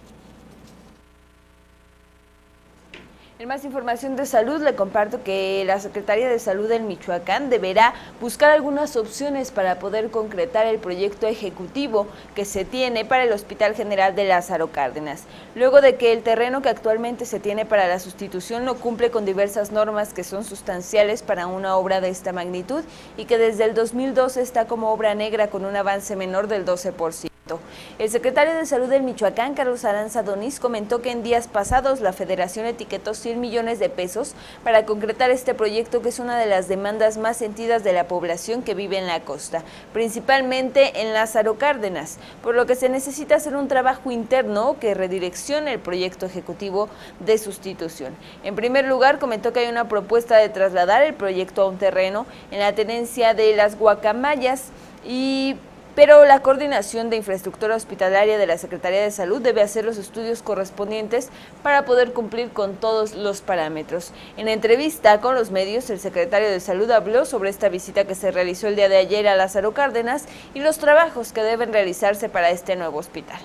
En más información de salud, le comparto que la Secretaría de Salud del Michoacán deberá buscar algunas opciones para poder concretar el proyecto ejecutivo que se tiene para el Hospital General de Lázaro Cárdenas, luego de que el terreno que actualmente se tiene para la sustitución no cumple con diversas normas que son sustanciales para una obra de esta magnitud y que desde el dos mil doce está como obra negra con un avance menor del doce por ciento. El secretario de Salud del Michoacán, Carlos Aranza Doniz, comentó que en días pasados la Federación etiquetó cien millones de pesos para concretar este proyecto, que es una de las demandas más sentidas de la población que vive en la costa, principalmente en Lázaro Cárdenas, por lo que se necesita hacer un trabajo interno que redireccione el proyecto ejecutivo de sustitución. En primer lugar, comentó que hay una propuesta de trasladar el proyecto a un terreno en la tenencia de las Guacamayas y pero la Coordinación de Infraestructura Hospitalaria de la Secretaría de Salud debe hacer los estudios correspondientes para poder cumplir con todos los parámetros. En entrevista con los medios, el secretario de Salud habló sobre esta visita que se realizó el día de ayer a Lázaro Cárdenas y los trabajos que deben realizarse para este nuevo hospital.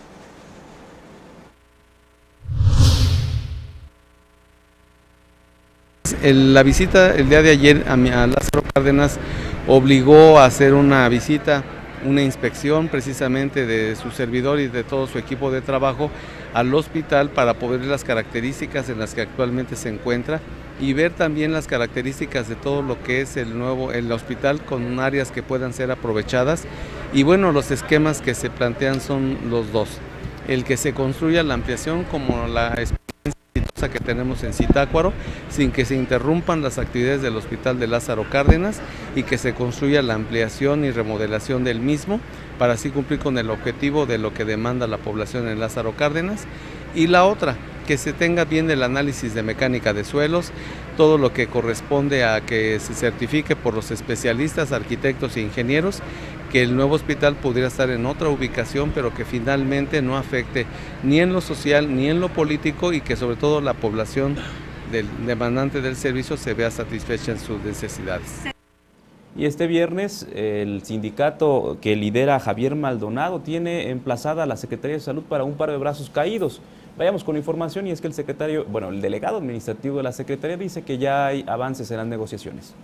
La visita el día de ayer a Lázaro Cárdenas obligó a hacer una visita, una inspección precisamente de su servidor y de todo su equipo de trabajo al hospital para poder ver las características en las que actualmente se encuentra y ver también las características de todo lo que es el nuevo el hospital con áreas que puedan ser aprovechadas. Y bueno, los esquemas que se plantean son los dos: el que se construya la ampliación como la experiencia que tenemos en Zitácuaro, sin que se interrumpan las actividades del Hospital de Lázaro Cárdenas, y que se construya la ampliación y remodelación del mismo para así cumplir con el objetivo de lo que demanda la población en Lázaro Cárdenas. Y la otra, que se tenga bien el análisis de mecánica de suelos, todo lo que corresponde a que se certifique por los especialistas, arquitectos e ingenieros, que el nuevo hospital pudiera estar en otra ubicación, pero que finalmente no afecte ni en lo social ni en lo político, y que sobre todo la población del demandante del servicio se vea satisfecha en sus necesidades. Y este viernes el sindicato que lidera Javier Maldonado tiene emplazada a la Secretaría de Salud para un paro de brazos caídos. Vayamos con información y es que el secretario, bueno, el delegado administrativo de la Secretaría dice que ya hay avances en las negociaciones.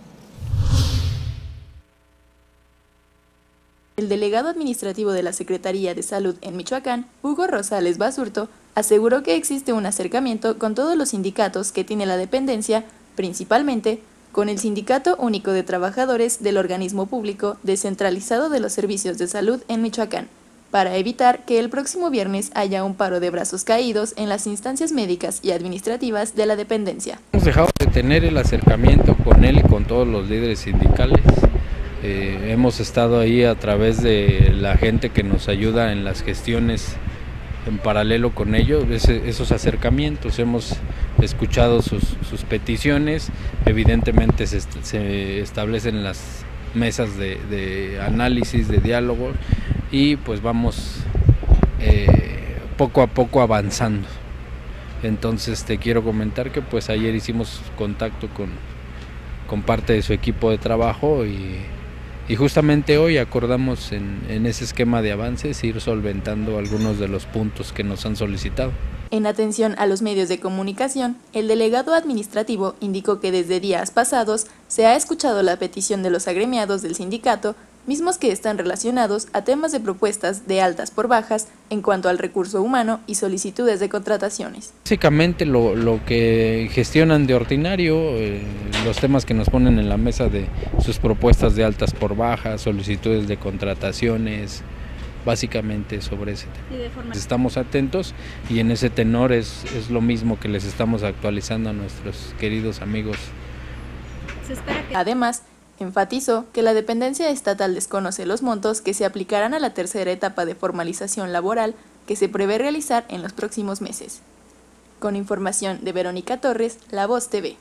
El delegado administrativo de la Secretaría de Salud en Michoacán, Hugo Rosales Basurto, aseguró que existe un acercamiento con todos los sindicatos que tiene la dependencia, principalmente con el Sindicato Único de Trabajadores del Organismo Público Descentralizado de los Servicios de Salud en Michoacán, para evitar que el próximo viernes haya un paro de brazos caídos en las instancias médicas y administrativas de la dependencia. Hemos dejado de tener el acercamiento con él y con todos los líderes sindicales. Eh, hemos estado ahí a través de la gente que nos ayuda en las gestiones en paralelo con ellos, ese, esos acercamientos, hemos escuchado sus, sus peticiones, evidentemente se, est se establecen las mesas de, de análisis, de diálogo y pues vamos eh, poco a poco avanzando. Entonces te quiero comentar que pues ayer hicimos contacto con, con parte de su equipo de trabajo y Y justamente hoy acordamos en, en ese esquema de avances ir solventando algunos de los puntos que nos han solicitado. En atención a los medios de comunicación, el delegado administrativo indicó que desde días pasados se ha escuchado la petición de los agremiados del sindicato, mismos que están relacionados a temas de propuestas de altas por bajas en cuanto al recurso humano y solicitudes de contrataciones. Básicamente lo, lo que gestionan de ordinario, eh, los temas que nos ponen en la mesa de sus propuestas de altas por bajas, solicitudes de contrataciones, básicamente sobre ese tema. Forma... Estamos atentos y en ese tenor es, es lo mismo que les estamos actualizando a nuestros queridos amigos. Se espera que... Además, enfatizó que la dependencia estatal desconoce los montos que se aplicarán a la tercera etapa de formalización laboral que se prevé realizar en los próximos meses. Con información de Verónica Torres, La Voz T V.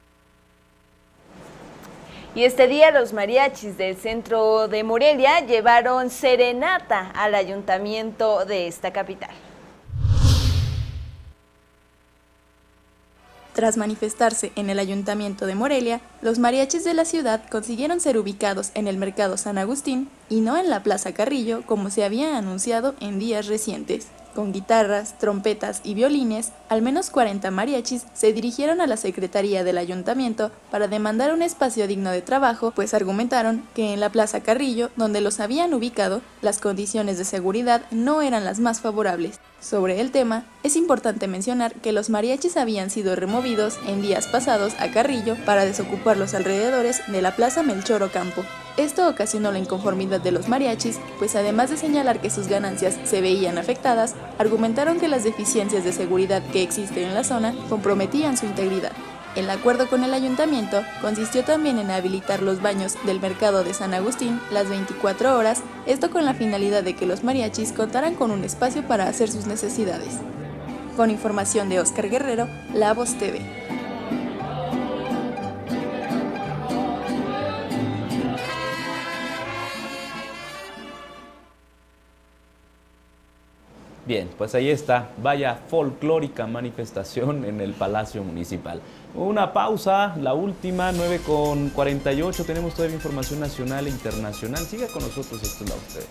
Y este día los mariachis del centro de Morelia llevaron serenata al ayuntamiento de esta capital. Tras manifestarse en el Ayuntamiento de Morelia, los mariachis de la ciudad consiguieron ser ubicados en el Mercado San Agustín y no en la Plaza Carrillo como se había anunciado en días recientes. Con guitarras, trompetas y violines, al menos cuarenta mariachis se dirigieron a la Secretaría del Ayuntamiento para demandar un espacio digno de trabajo, pues argumentaron que en la Plaza Carrillo, donde los habían ubicado, las condiciones de seguridad no eran las más favorables. Sobre el tema, es importante mencionar que los mariachis habían sido removidos en días pasados a Carrillo para desocupar los alrededores de la Plaza Melchor Ocampo. Esto ocasionó la inconformidad de los mariachis, pues además de señalar que sus ganancias se veían afectadas, argumentaron que las deficiencias de seguridad que existen en la zona comprometían su integridad. El acuerdo con el ayuntamiento consistió también en habilitar los baños del mercado de San Agustín las veinticuatro horas, esto con la finalidad de que los mariachis contaran con un espacio para hacer sus necesidades. Con información de Óscar Guerrero, La Voz T V. Bien, pues ahí está, vaya folclórica manifestación en el Palacio Municipal. Una pausa, la última, nueve con cuarenta y ocho, tenemos todavía información nacional e internacional. Siga con nosotros, esto es La Voz T V.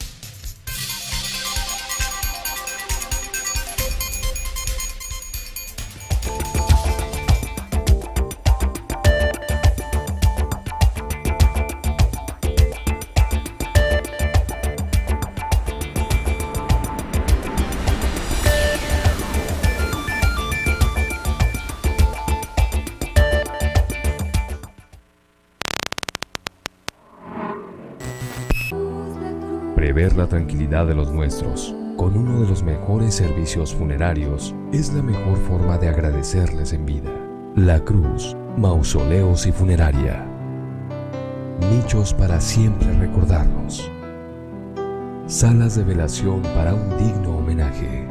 Prever la tranquilidad de los nuestros con uno de los mejores servicios funerarios es la mejor forma de agradecerles en vida. La Cruz, Mausoleos y Funeraria. Nichos para siempre recordarnos. Salas de velación para un digno homenaje.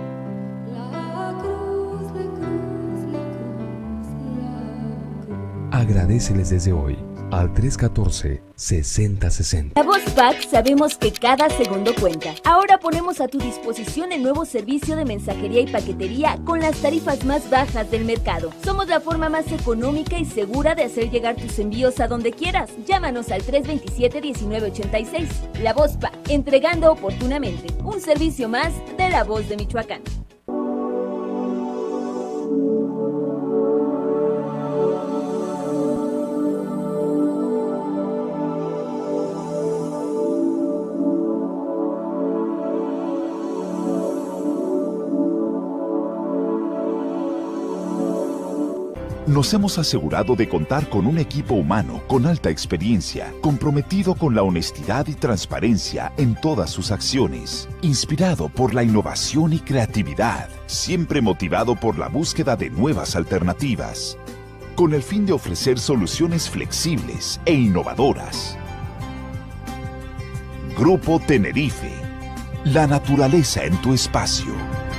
Agradéceles desde hoy al tres uno cuatro, seis cero seis cero. La Voz P A C sabemos que cada segundo cuenta. Ahora ponemos a tu disposición el nuevo servicio de mensajería y paquetería con las tarifas más bajas del mercado. Somos la forma más económica y segura de hacer llegar tus envíos a donde quieras. Llámanos al tres dos siete, uno nueve ocho seis. La Voz P A C, entregando oportunamente. Un servicio más de La Voz de Michoacán. Nos hemos asegurado de contar con un equipo humano con alta experiencia, comprometido con la honestidad y transparencia en todas sus acciones, inspirado por la innovación y creatividad, siempre motivado por la búsqueda de nuevas alternativas, con el fin de ofrecer soluciones flexibles e innovadoras. Grupo Tenerife, la naturaleza en tu espacio.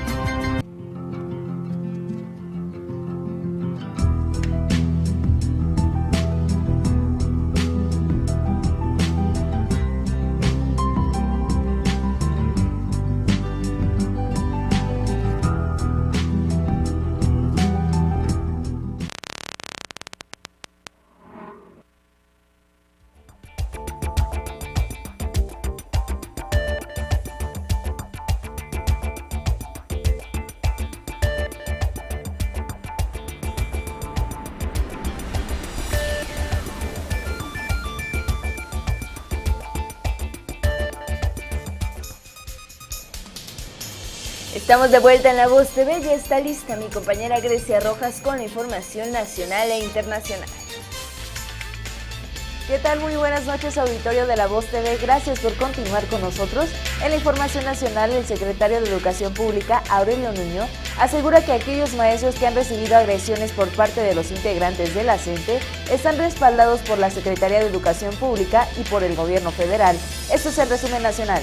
Estamos de vuelta en La Voz T V, ya está lista mi compañera Grecia Rojas con la información nacional e internacional. ¿Qué tal? Muy buenas noches, auditorio de La Voz T V. Gracias por continuar con nosotros. En la información nacional, el secretario de Educación Pública, Aurelio Nuño, asegura que aquellos maestros que han recibido agresiones por parte de los integrantes de la CENTE están respaldados por la Secretaría de Educación Pública y por el Gobierno Federal. Esto es el resumen nacional.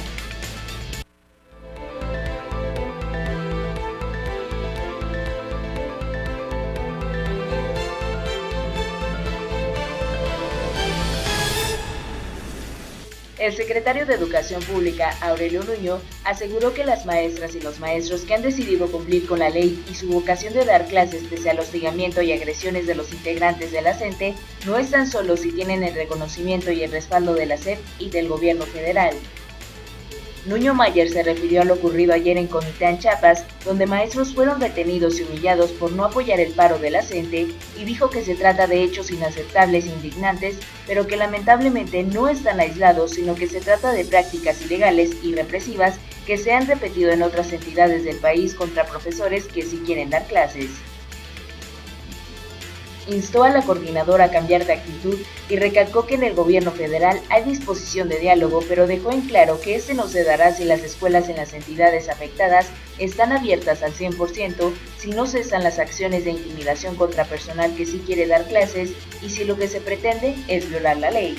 El secretario de Educación Pública, Aurelio Nuño, aseguró que las maestras y los maestros que han decidido cumplir con la ley y su vocación de dar clases pese al hostigamiento y agresiones de los integrantes de la CENTE no están solos y tienen el reconocimiento y el respaldo de la S E P y del Gobierno Federal. Nuño Mayer se refirió a lo ocurrido ayer en Comitán, Chiapas, donde maestros fueron retenidos y humillados por no apoyar el paro de la CENTE y dijo que se trata de hechos inaceptables e indignantes, pero que lamentablemente no están aislados, sino que se trata de prácticas ilegales y represivas que se han repetido en otras entidades del país contra profesores que sí quieren dar clases. Instó a la coordinadora a cambiar de actitud y recalcó que en el gobierno federal hay disposición de diálogo, pero dejó en claro que este no se dará si las escuelas en las entidades afectadas están abiertas al cien por ciento, si no cesan las acciones de intimidación contra personal que sí quiere dar clases y si lo que se pretende es violar la ley.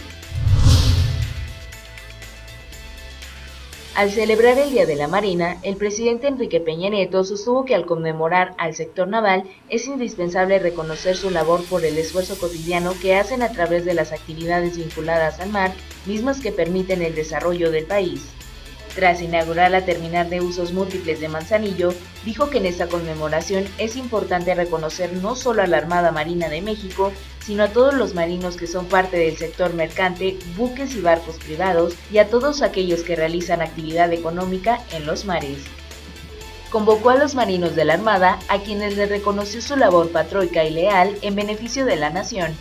Al celebrar el Día de la Marina, el presidente Enrique Peña Nieto sostuvo que al conmemorar al sector naval es indispensable reconocer su labor por el esfuerzo cotidiano que hacen a través de las actividades vinculadas al mar, mismas que permiten el desarrollo del país. Tras inaugurar la terminal de usos múltiples de Manzanillo, dijo que en esta conmemoración es importante reconocer no solo a la Armada Marina de México, sino a todos los marinos que son parte del sector mercante, buques y barcos privados, y a todos aquellos que realizan actividad económica en los mares. Convocó a los marinos de la Armada, a quienes les reconoció su labor patriótica y leal en beneficio de la nación.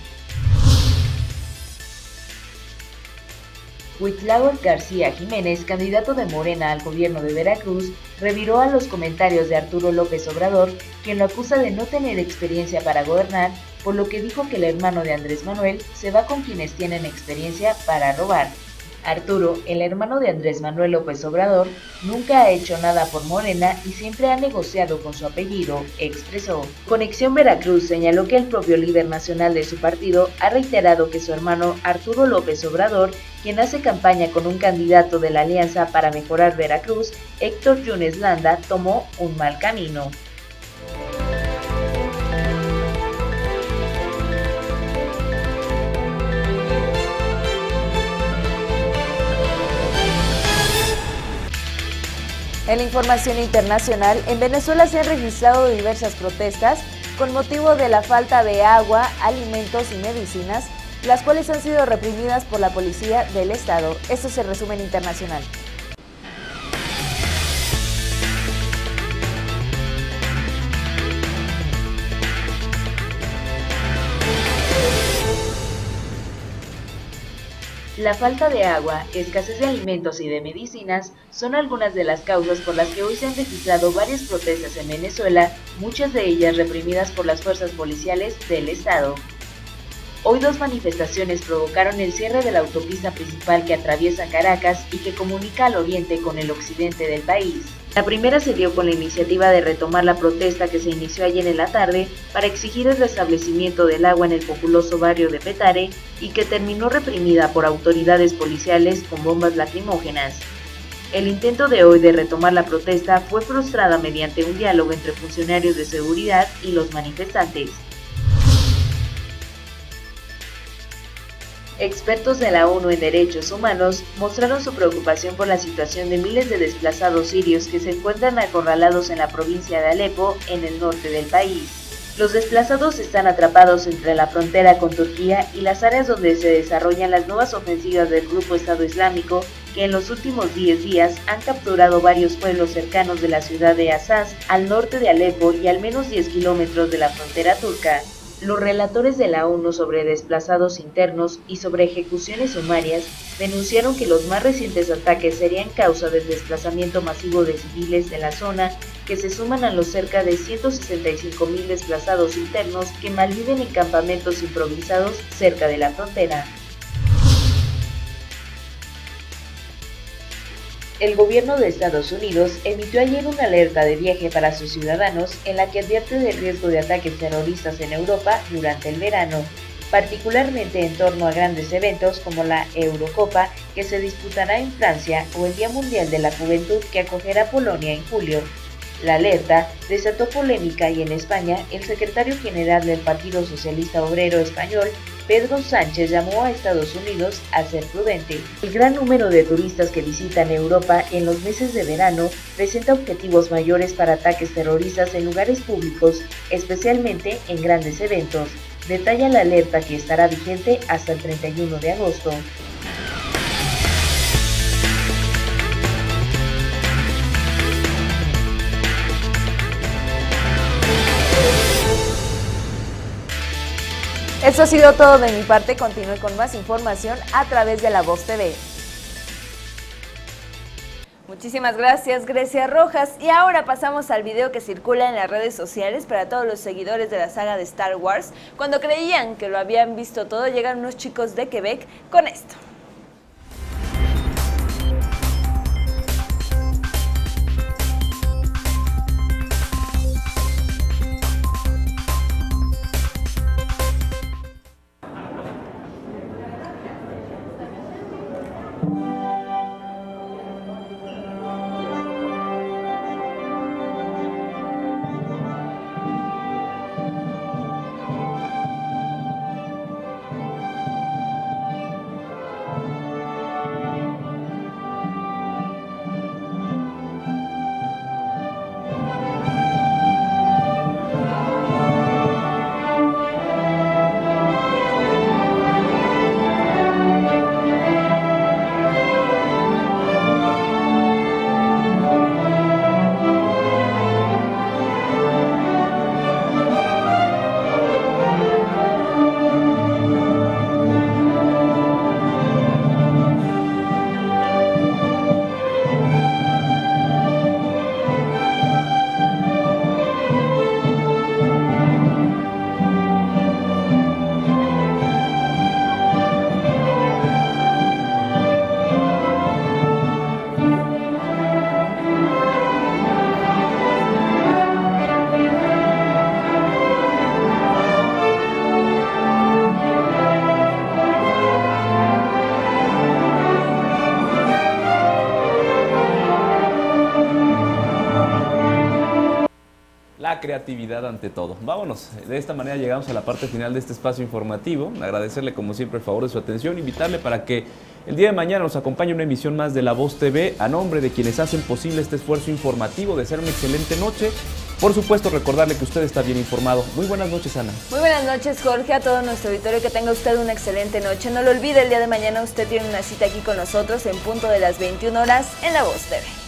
Huitláhuac García Jiménez, candidato de Morena al gobierno de Veracruz, reviró a los comentarios de Arturo López Obrador, quien lo acusa de no tener experiencia para gobernar, por lo que dijo que el hermano de Andrés Manuel se va con quienes tienen experiencia para robar. Arturo, el hermano de Andrés Manuel López Obrador, nunca ha hecho nada por Morena y siempre ha negociado con su apellido, expresó. Conexión Veracruz señaló que el propio líder nacional de su partido ha reiterado que su hermano Arturo López Obrador, quien hace campaña con un candidato de la Alianza para Mejorar Veracruz, Héctor Yunes Landa, tomó un mal camino. En la información internacional, en Venezuela se han registrado diversas protestas con motivo de la falta de agua, alimentos y medicinas, las cuales han sido reprimidas por la policía del estado. Esto es el resumen internacional. La falta de agua, escasez de alimentos y de medicinas son algunas de las causas por las que hoy se han registrado varias protestas en Venezuela, muchas de ellas reprimidas por las fuerzas policiales del estado. Hoy dos manifestaciones provocaron el cierre de la autopista principal que atraviesa Caracas y que comunica al oriente con el occidente del país. La primera se dio con la iniciativa de retomar la protesta que se inició ayer en la tarde para exigir el restablecimiento del agua en el populoso barrio de Petare y que terminó reprimida por autoridades policiales con bombas lacrimógenas. El intento de hoy de retomar la protesta fue frustrada mediante un diálogo entre funcionarios de seguridad y los manifestantes. Expertos de la ONU en Derechos Humanos mostraron su preocupación por la situación de miles de desplazados sirios que se encuentran acorralados en la provincia de Alepo, en el norte del país. Los desplazados están atrapados entre la frontera con Turquía y las áreas donde se desarrollan las nuevas ofensivas del grupo Estado Islámico, que en los últimos diez días han capturado varios pueblos cercanos de la ciudad de Azaz, al norte de Alepo y al menos diez kilómetros de la frontera turca. Los relatores de la ONU sobre desplazados internos y sobre ejecuciones sumarias denunciaron que los más recientes ataques serían causa del desplazamiento masivo de civiles de la zona, que se suman a los cerca de ciento sesenta y cinco mil desplazados internos que malviven en campamentos improvisados cerca de la frontera. El gobierno de Estados Unidos emitió ayer una alerta de viaje para sus ciudadanos en la que advierte del riesgo de ataques terroristas en Europa durante el verano, particularmente en torno a grandes eventos como la Eurocopa, que se disputará en Francia, o el Día Mundial de la Juventud, que acogerá Polonia en julio. La alerta desató polémica y en España el secretario general del Partido Socialista Obrero Español, Pedro Sánchez, llamó a Estados Unidos a ser prudente. El gran número de turistas que visitan Europa en los meses de verano presenta objetivos mayores para ataques terroristas en lugares públicos, especialmente en grandes eventos. Detalla la alerta que estará vigente hasta el treinta y uno de agosto. Eso ha sido todo de mi parte. Continúe con más información a través de La Voz T V. Muchísimas gracias, Grecia Rojas. Y ahora pasamos al video que circula en las redes sociales para todos los seguidores de la saga de Star Wars. Cuando creían que lo habían visto todo, llegan unos chicos de Quebec con esto. creatividad ante todo. Vámonos, de esta manera llegamos a la parte final de este espacio informativo. Agradecerle como siempre el favor de su atención, invitarle para que el día de mañana nos acompañe una emisión más de La Voz T V a nombre de quienes hacen posible este esfuerzo informativo de ser una excelente noche. Por supuesto, recordarle que usted está bien informado. Muy buenas noches, Ana. Muy buenas noches, Jorge, a todo nuestro auditorio, que tenga usted una excelente noche. No lo olvide, el día de mañana usted tiene una cita aquí con nosotros en punto de las veintiuna horas en La Voz T V.